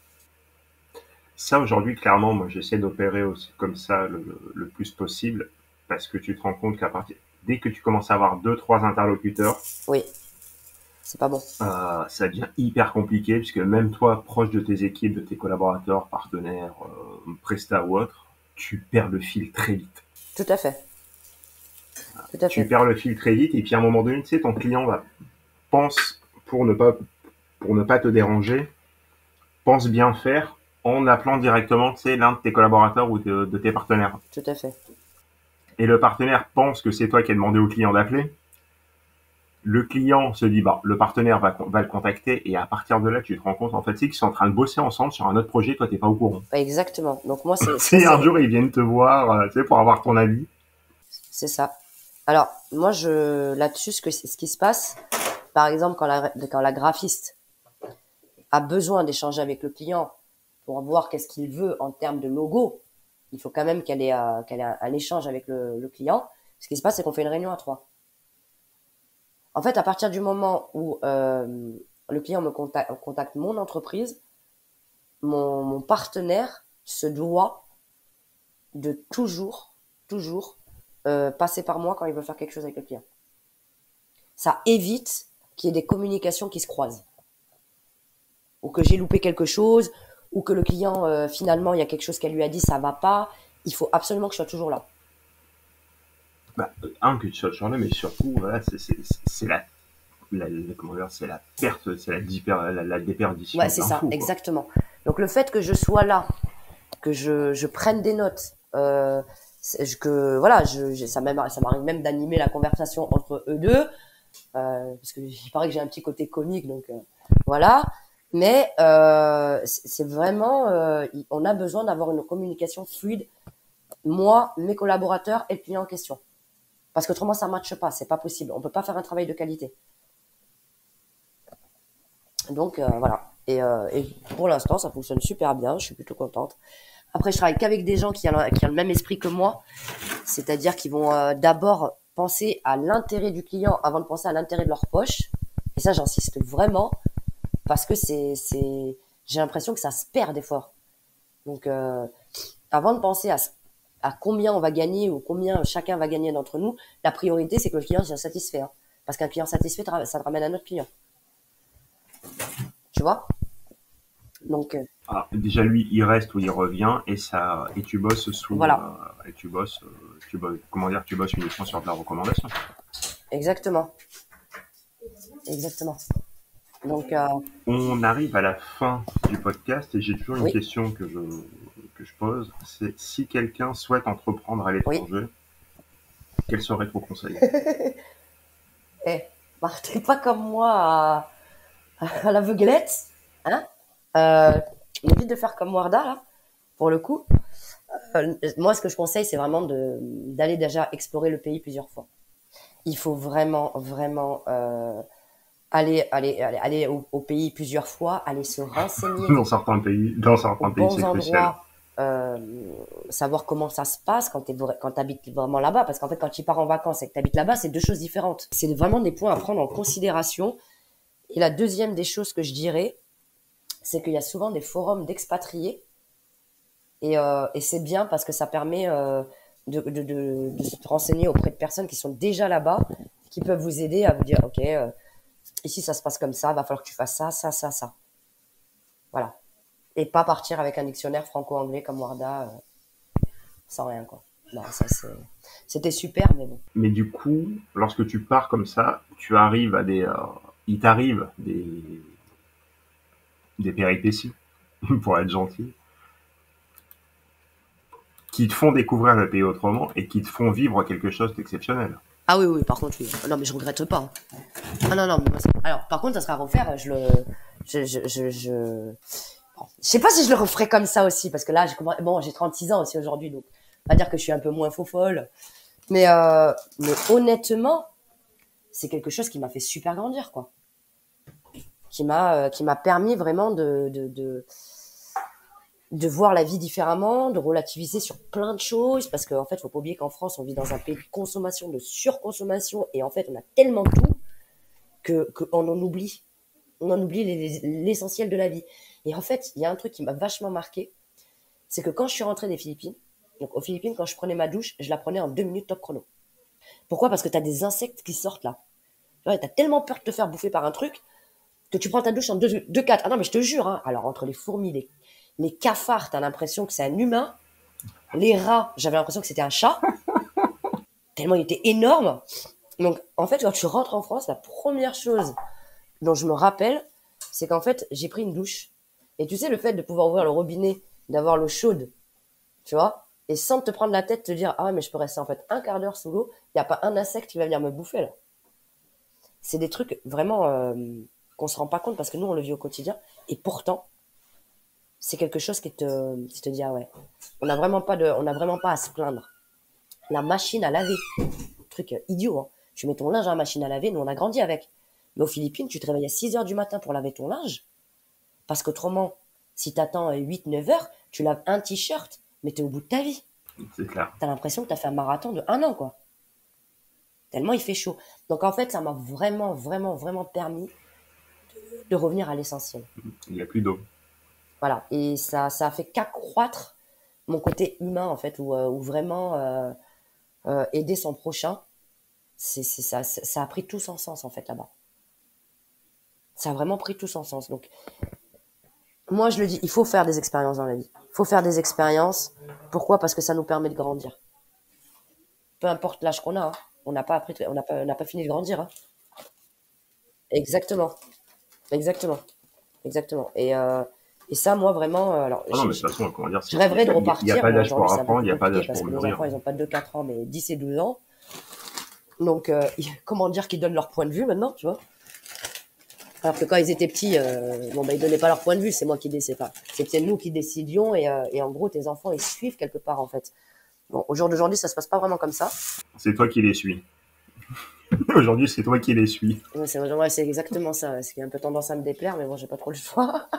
Ça, aujourd'hui, clairement, moi, j'essaie d'opérer aussi comme ça le plus possible, parce que tu te rends compte dès que tu commences à avoir 2-3 interlocuteurs, oui, c'est pas bon. Ça devient hyper compliqué, puisque même toi, proche de tes équipes, de tes collaborateurs, partenaires, prestat ou autres, tu perds le fil très vite. Tout à fait. Tu perds le fil très vite, et puis à un moment donné, tu sais, ton client pense, pour ne pas te déranger, pense bien faire en appelant directement, tu sais, l'un de tes collaborateurs ou de tes partenaires. Tout à fait. Et le partenaire pense que c'est toi qui as demandé au client d'appeler. Le client se dit, le partenaire va le contacter, et à partir de là, tu te rends compte, en fait, c'est qu'ils sont en train de bosser ensemble sur un autre projet, toi, t'es pas au courant. Exactement. Donc moi, c'est un jour, ils viennent te voir, tu sais, pour avoir ton avis. C'est ça. Alors, moi, là-dessus, ce qui se passe, par exemple, quand la graphiste a besoin d'échanger avec le client pour voir qu'est-ce qu'il veut en termes de logo, il faut quand même qu'elle ait un échange avec le client. Ce qui se passe, c'est qu'on fait une réunion à 3. En fait, à partir du moment où le client contacte mon entreprise, mon partenaire se doit de toujours passer par moi quand il veut faire quelque chose avec le client. Ça évite qu'il y ait des communications qui se croisent. Ou que j'ai loupé quelque chose, ou que le client, finalement, il y a quelque chose qu'elle lui a dit, ça va pas. Il faut absolument que je sois toujours là. Que tu sois toujours là, mais surtout, voilà, c'est la perte, c'est la déperdition. Ouais, c'est ça, exactement. Donc le fait que je sois là, que je prenne des notes, ça m'arrive même d'animer la conversation entre eux deux, parce que il paraît que j'ai un petit côté comique, donc voilà. Mais c'est vraiment, on a besoin d'avoir une communication fluide, moi, mes collaborateurs et le client en question, parce qu'autrement ça matche pas, c'est pas possible, on peut pas faire un travail de qualité. Donc voilà. Et pour l'instant, ça fonctionne super bien. Je suis plutôt contente. Après, je travaille qu'avec des gens qui ont le même esprit que moi, c'est-à-dire qu'ils vont d'abord penser à l'intérêt du client avant de penser à l'intérêt de leur poche. Et ça, j'insiste vraiment parce que j'ai l'impression que ça se perd des fois. Donc, avant de penser à combien on va gagner ou combien chacun va gagner d'entre nous, la priorité, c'est que le client soit satisfait. Hein. Parce qu'un client satisfait, ça te ramène un autre client. Tu vois? Donc déjà lui il reste ou il revient et tu bosses voilà. Tu bosses uniquement sur de la recommandation. Exactement. Donc on arrive à la fin du podcast et j'ai toujours une question que je pose, c'est si quelqu'un souhaite entreprendre à l'étranger, quels seraient vos conseils? Partez pas comme moi à l'aveuglette, hein. Évite de faire comme Warda là, pour le coup. Moi, ce que je conseille, c'est vraiment d'aller déjà explorer le pays plusieurs fois. Il faut vraiment aller au pays plusieurs fois, aller se renseigner Dans aux certains pays, bons c'est crucial. endroits, euh, savoir comment ça se passe quand tu habites vraiment là-bas. Parce qu'en fait, quand tu pars en vacances et que tu habites là-bas, c'est deux choses différentes. C'est vraiment des points à prendre en considération. Et la deuxième des choses que je dirais, c'est qu'il y a souvent des forums d'expatriés. Et c'est bien parce que ça permet de se renseigner auprès de personnes qui sont déjà là-bas, qui peuvent vous aider à vous dire, OK, ici ça se passe comme ça, va falloir que tu fasses ça, ça, ça, ça. Voilà. Et pas partir avec un dictionnaire franco-anglais comme Warda, sans rien, quoi. Non, c'était super, mais bon. Mais du coup, lorsque tu pars comme ça, tu arrives à il t'arrive des péripéties, pour être gentil, qui te font découvrir le pays autrement et qui te font vivre quelque chose d'exceptionnel. Ah oui, oui, par contre, oui. Non, mais je regrette pas, hein. Ah non, non, mais alors, par contre, ça sera à refaire, bon, je sais pas si je le referais comme ça aussi, parce que là, j'ai 36 ans aussi aujourd'hui, donc on va dire que je suis un peu moins faux folle. Mais honnêtement, c'est quelque chose qui m'a fait super grandir, quoi. Qui m'a permis vraiment de voir la vie différemment, de relativiser sur plein de choses, parce qu'en fait, faut pas oublier qu'en France, on vit dans un pays de consommation, de surconsommation, et en fait, on a tellement tout qu'on en oublie. On en oublie l'essentiel de la vie. Et en fait, il y a un truc qui m'a vachement marqué, c'est que quand je suis rentrée des Philippines, donc aux Philippines, quand je prenais ma douche, je la prenais en 2 minutes top chrono. Pourquoi? Parce que t'as des insectes qui sortent là. Tu vois, t'as tellement peur de te faire bouffer par un truc que tu prends ta douche en 2-4. Ah non, mais je te jure, hein. Alors, entre les fourmis, les cafards, t'as l'impression que c'est un humain. Les rats, j'avais l'impression que c'était un chat. Tellement il était énorme. Donc, en fait, quand tu rentres en France, la première chose dont je me rappelle, c'est qu'en fait, j'ai pris une douche. Et tu sais, le fait de pouvoir ouvrir le robinet, d'avoir l'eau chaude, tu vois, et sans te prendre la tête, te dire, ah ouais, mais je peux rester en fait un quart d'heure sous l'eau, il n'y a pas un insecte qui va venir me bouffer là. C'est des trucs vraiment qu'on se rend pas compte parce que nous, on le vit au quotidien. Et pourtant, c'est quelque chose qui te dit, ah ouais, on n'a vraiment pas à se plaindre. La machine à laver, truc idiot, hein. Tu mets ton linge à la machine à laver, nous on a grandi avec. Mais aux Philippines, tu te réveilles à 6 heures du matin pour laver ton linge. Parce qu'autrement, si t'attends 8-9 heures, tu laves un t-shirt, mais t'es au bout de ta vie. C'est clair. T'as l'impression que t'as fait un marathon de 1 an, quoi. Tellement il fait chaud. Donc en fait, ça m'a vraiment, vraiment, vraiment permis de revenir à l'essentiel. Il n'y a plus d'eau. Voilà. Et ça a fait qu'accroître mon côté humain, en fait, où vraiment aider son prochain, ça a pris tout son sens, en fait, là-bas. Ça a vraiment pris tout son sens. Donc, moi, je le dis, il faut faire des expériences dans la vie. Il faut faire des expériences. Pourquoi? Parce que ça nous permet de grandir. Peu importe l'âge qu'on a, hein. On n'a pas appris, on n'a pas fini de grandir, hein. Exactement. Exactement. Exactement. Et ça, moi, vraiment, alors, Ah non, mais de toute façon, comment dire, je rêverais de il n'y a repartir. pas Bon, d'âge aujourd'hui, pour c'est un peu apprendre, il plus n'y a pas compliqué d'âge parce pour que nos mûrir. enfants, ils n'ont pas 2-4 ans, mais 10 et 12 ans. Donc, comment dire qu'ils donnent leur point de vue maintenant, tu vois? Alors que quand ils étaient petits, bon, bah, ils donnaient pas leur point de vue, c'est moi qui décide pas. C'était nous qui décidions et en gros, tes enfants, ils suivent quelque part, en fait. Bon, au jour d'aujourd'hui, ça se passe pas vraiment comme ça. C'est toi qui les suis. Aujourd'hui, c'est toi qui les suis. Ouais, c'est exactement ça. Ce qui a un peu tendance à me déplaire, mais bon, j'ai pas trop le choix.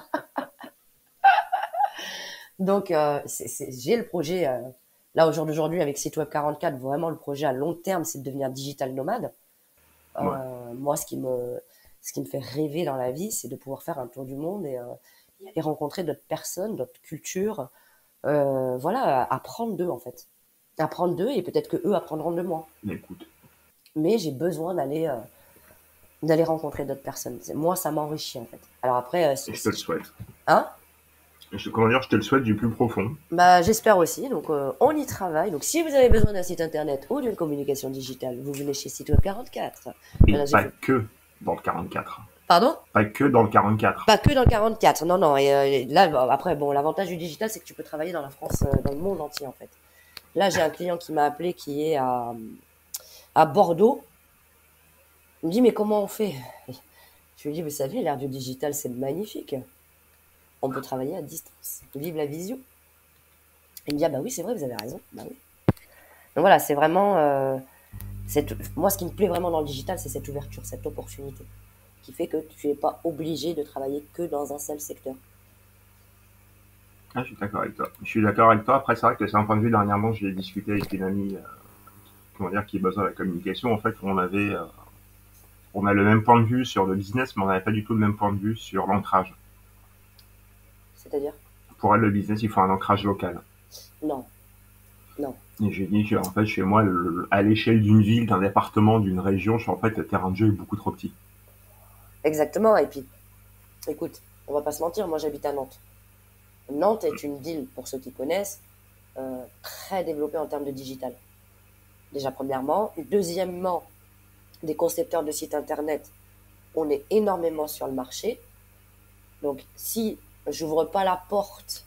Donc, j'ai le projet, là, au jour d'aujourd'hui, avec Siteweb 44, vraiment le projet à long terme, c'est de devenir digital nomade. Ouais. Moi, ce qui me fait rêver dans la vie, c'est de pouvoir faire un tour du monde et aller rencontrer d'autres personnes, d'autres cultures. Voilà, apprendre d'eux, en fait. Apprendre d'eux et peut-être que eux apprendront de moi. Mais écoute, Mais j'ai besoin d'aller rencontrer d'autres personnes. Moi, ça m'enrichit, en fait. Alors après, et je te le souhaite. hein? Comment dire, je te le souhaite du plus profond. Bah, j'espère aussi. Donc, on y travaille. Donc, si vous avez besoin d'un site internet ou d'une communication digitale, vous venez chez Siteweb 44. Et Voilà, pas que dans le 44. Pardon? Pas que dans le 44. Pas que dans le 44. Non, non. Et là, bon, après, bon, l'avantage du digital, c'est que tu peux travailler dans la France, dans le monde entier, en fait. Là, j'ai un client qui m'a appelé qui est à Bordeaux. Il me dit, mais comment on fait? Je lui dis, vous savez, l'ère du digital, c'est magnifique. On peut travailler à distance. Vive la visio. Il me dit, ah bah oui, c'est vrai, vous avez raison. Bah oui. Donc voilà, c'est vraiment. Moi, ce qui me plaît vraiment dans le digital, c'est cette ouverture, cette opportunité qui fait que tu n'es pas obligé de travailler que dans un seul secteur. Ah, je suis d'accord avec toi. Je suis d'accord avec toi. Après, c'est vrai que c'est un point de vue. Dernièrement, j'ai discuté avec une amie, comment dire, qui bosse dans la communication. En fait, on a le même point de vue sur le business, mais on n'avait pas du tout le même point de vue sur l'ancrage. C'est-à-dire? Pour elle, le business, il faut un ancrage local. Non, non. Et j'ai dit en fait, chez moi, à l'échelle d'une ville, d'un département, d'une région, en fait, le terrain de jeu est beaucoup trop petit. Exactement. Et puis, écoute, on va pas se mentir, moi j'habite à Nantes. Nantes est une ville, pour ceux qui connaissent, très développée en termes de digital. Déjà, premièrement. Deuxièmement, des concepteurs de sites internet, on est énormément sur le marché. Donc, si j'ouvre pas la porte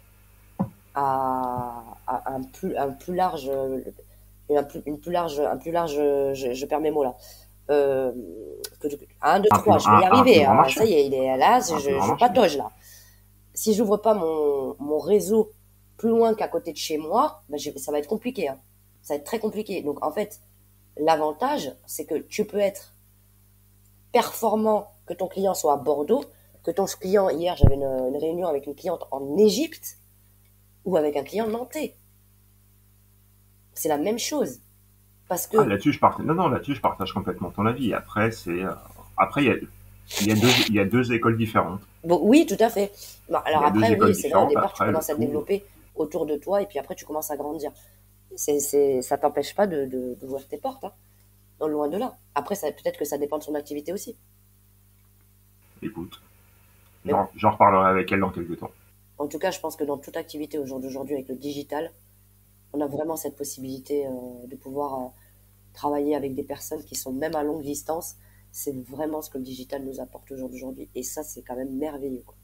à un plus large, un plus large, je perds mes mots là. Euh, un, deux, trois, je vais y Un plus arriver. grand Hein. marché. Ça y est, il est là, Un plus grand je marché. patauge là. Si j'ouvre pas mon réseau plus loin qu'à côté de chez moi, ben ça va être compliqué. Hein. Ça va être très compliqué. Donc en fait, l'avantage, c'est que tu peux être performant, que ton client soit à Bordeaux, que ton client, hier j'avais une réunion avec une cliente en Égypte, ou avec un client nantais. C'est la même chose. Parce Ah, que, là-dessus, là-dessus, je partage complètement ton avis. Après, après, il y a deux écoles différentes. bon, oui, tout à fait. Bon, Il alors y a deux après, oui, écoles c'est vrai, au différentes. départ, tu Après, le commences à te tout, développer autour de toi, et puis après, tu commences à grandir. Ça t'empêche pas d'ouvrir tes portes, hein, non, loin de là. Après, peut-être que ça dépend de son activité aussi. écoute, Mais bon, j'en reparlerai avec elle dans quelques temps. en tout cas, je pense que dans toute activité au jour d'aujourd'hui, avec le digital, on a vraiment cette possibilité de pouvoir travailler avec des personnes qui sont même à longue distance. C'est vraiment ce que le digital nous apporte au jour d'aujourd'hui. Et ça, c'est quand même merveilleux, quoi.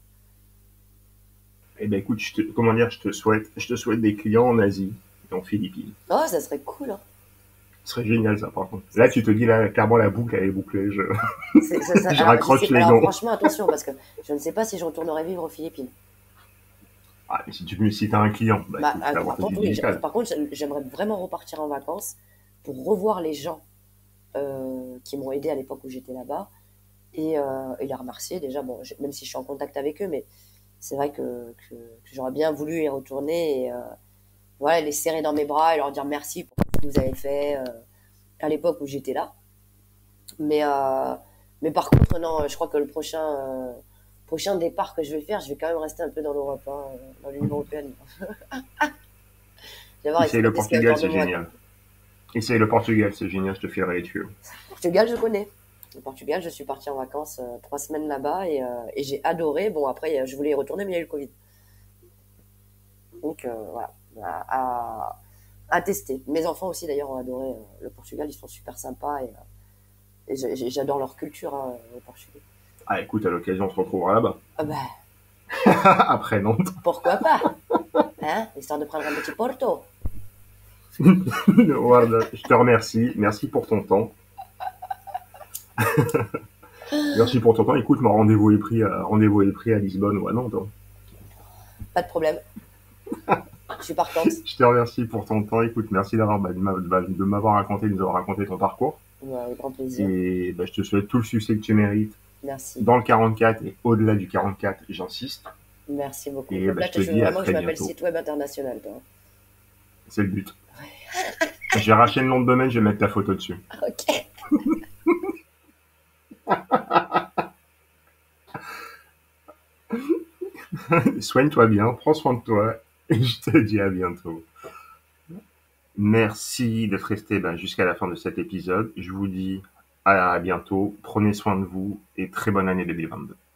Eh ben, écoute, comment dire, je te souhaite des clients en Asie et en Philippines. Oh, ça serait cool, hein. Ce serait génial, ça, par contre. Ça, Là, tu te dis, là, clairement, la boucle, elle est bouclée. Je alors, raccroche les alors, gants. franchement, attention, parce que je ne sais pas si je retournerai vivre aux Philippines. Ah, mais si t'as un client, bah, Bah, écoute, tu vas avoir par tout du contre, oui, digital. par contre, j'aimerais vraiment repartir en vacances pour revoir les gens qui m'ont aidé à l'époque où j'étais là-bas et les remercier. Déjà, bon, même si je suis en contact avec eux, mais c'est vrai que j'aurais bien voulu y retourner et voilà, les serrer dans mes bras et leur dire merci pour tout ce que vous avez fait à l'époque où j'étais là. Mais, euh, mais par contre, non, je crois que le prochain départ que je vais faire, je vais quand même rester un peu dans l'Europe, hein, dans l'Union européenne. Je vais voir Essaye le exploiter ce qu'il y a Portugal, autour de c'est moi, quoi. génial. Essaye le Portugal, c'est génial, je te filerai les tuyaux. Portugal, je connais. Le Portugal, je suis partie en vacances 3 semaines là-bas et j'ai adoré. Bon, après, je voulais y retourner, mais il y a eu le Covid. Donc, voilà, à tester. Mes enfants aussi, d'ailleurs, ont adoré le Portugal. Ils sont super sympas et j'adore leur culture, hein, au Portugal. Ah, écoute, à l'occasion, on se retrouvera là-bas. Ah bah, Après Nantes. pourquoi pas? Hein? Histoire de prendre un petit Porto. Voilà, je te remercie. Merci pour ton temps. Merci pour ton temps. Écoute, mon rendez-vous est pris à Lisbonne ou à Nantes, hein. Pas de problème. Je suis partante. Je te remercie pour ton temps. Écoute, merci de m'avoir raconté, de nous avoir raconté ton parcours. Ouais, avec grand plaisir. Et bah, je te souhaite tout le succès que tu mérites Merci. dans le 44 et au-delà du 44, j'insiste. Merci beaucoup. Et Donc bah, là, je te je veux dis à vraiment que je très m'appelle bientôt. site web international, toi. C'est le but. Je vais racheter le nom de domaine, je vais mettre ta photo dessus. Ok. Soigne-toi bien, prends soin de toi et je te dis à bientôt. Merci d'être resté jusqu'à la fin de cet épisode. Je vous dis à bientôt. Prenez soin de vous et très bonne année 2022.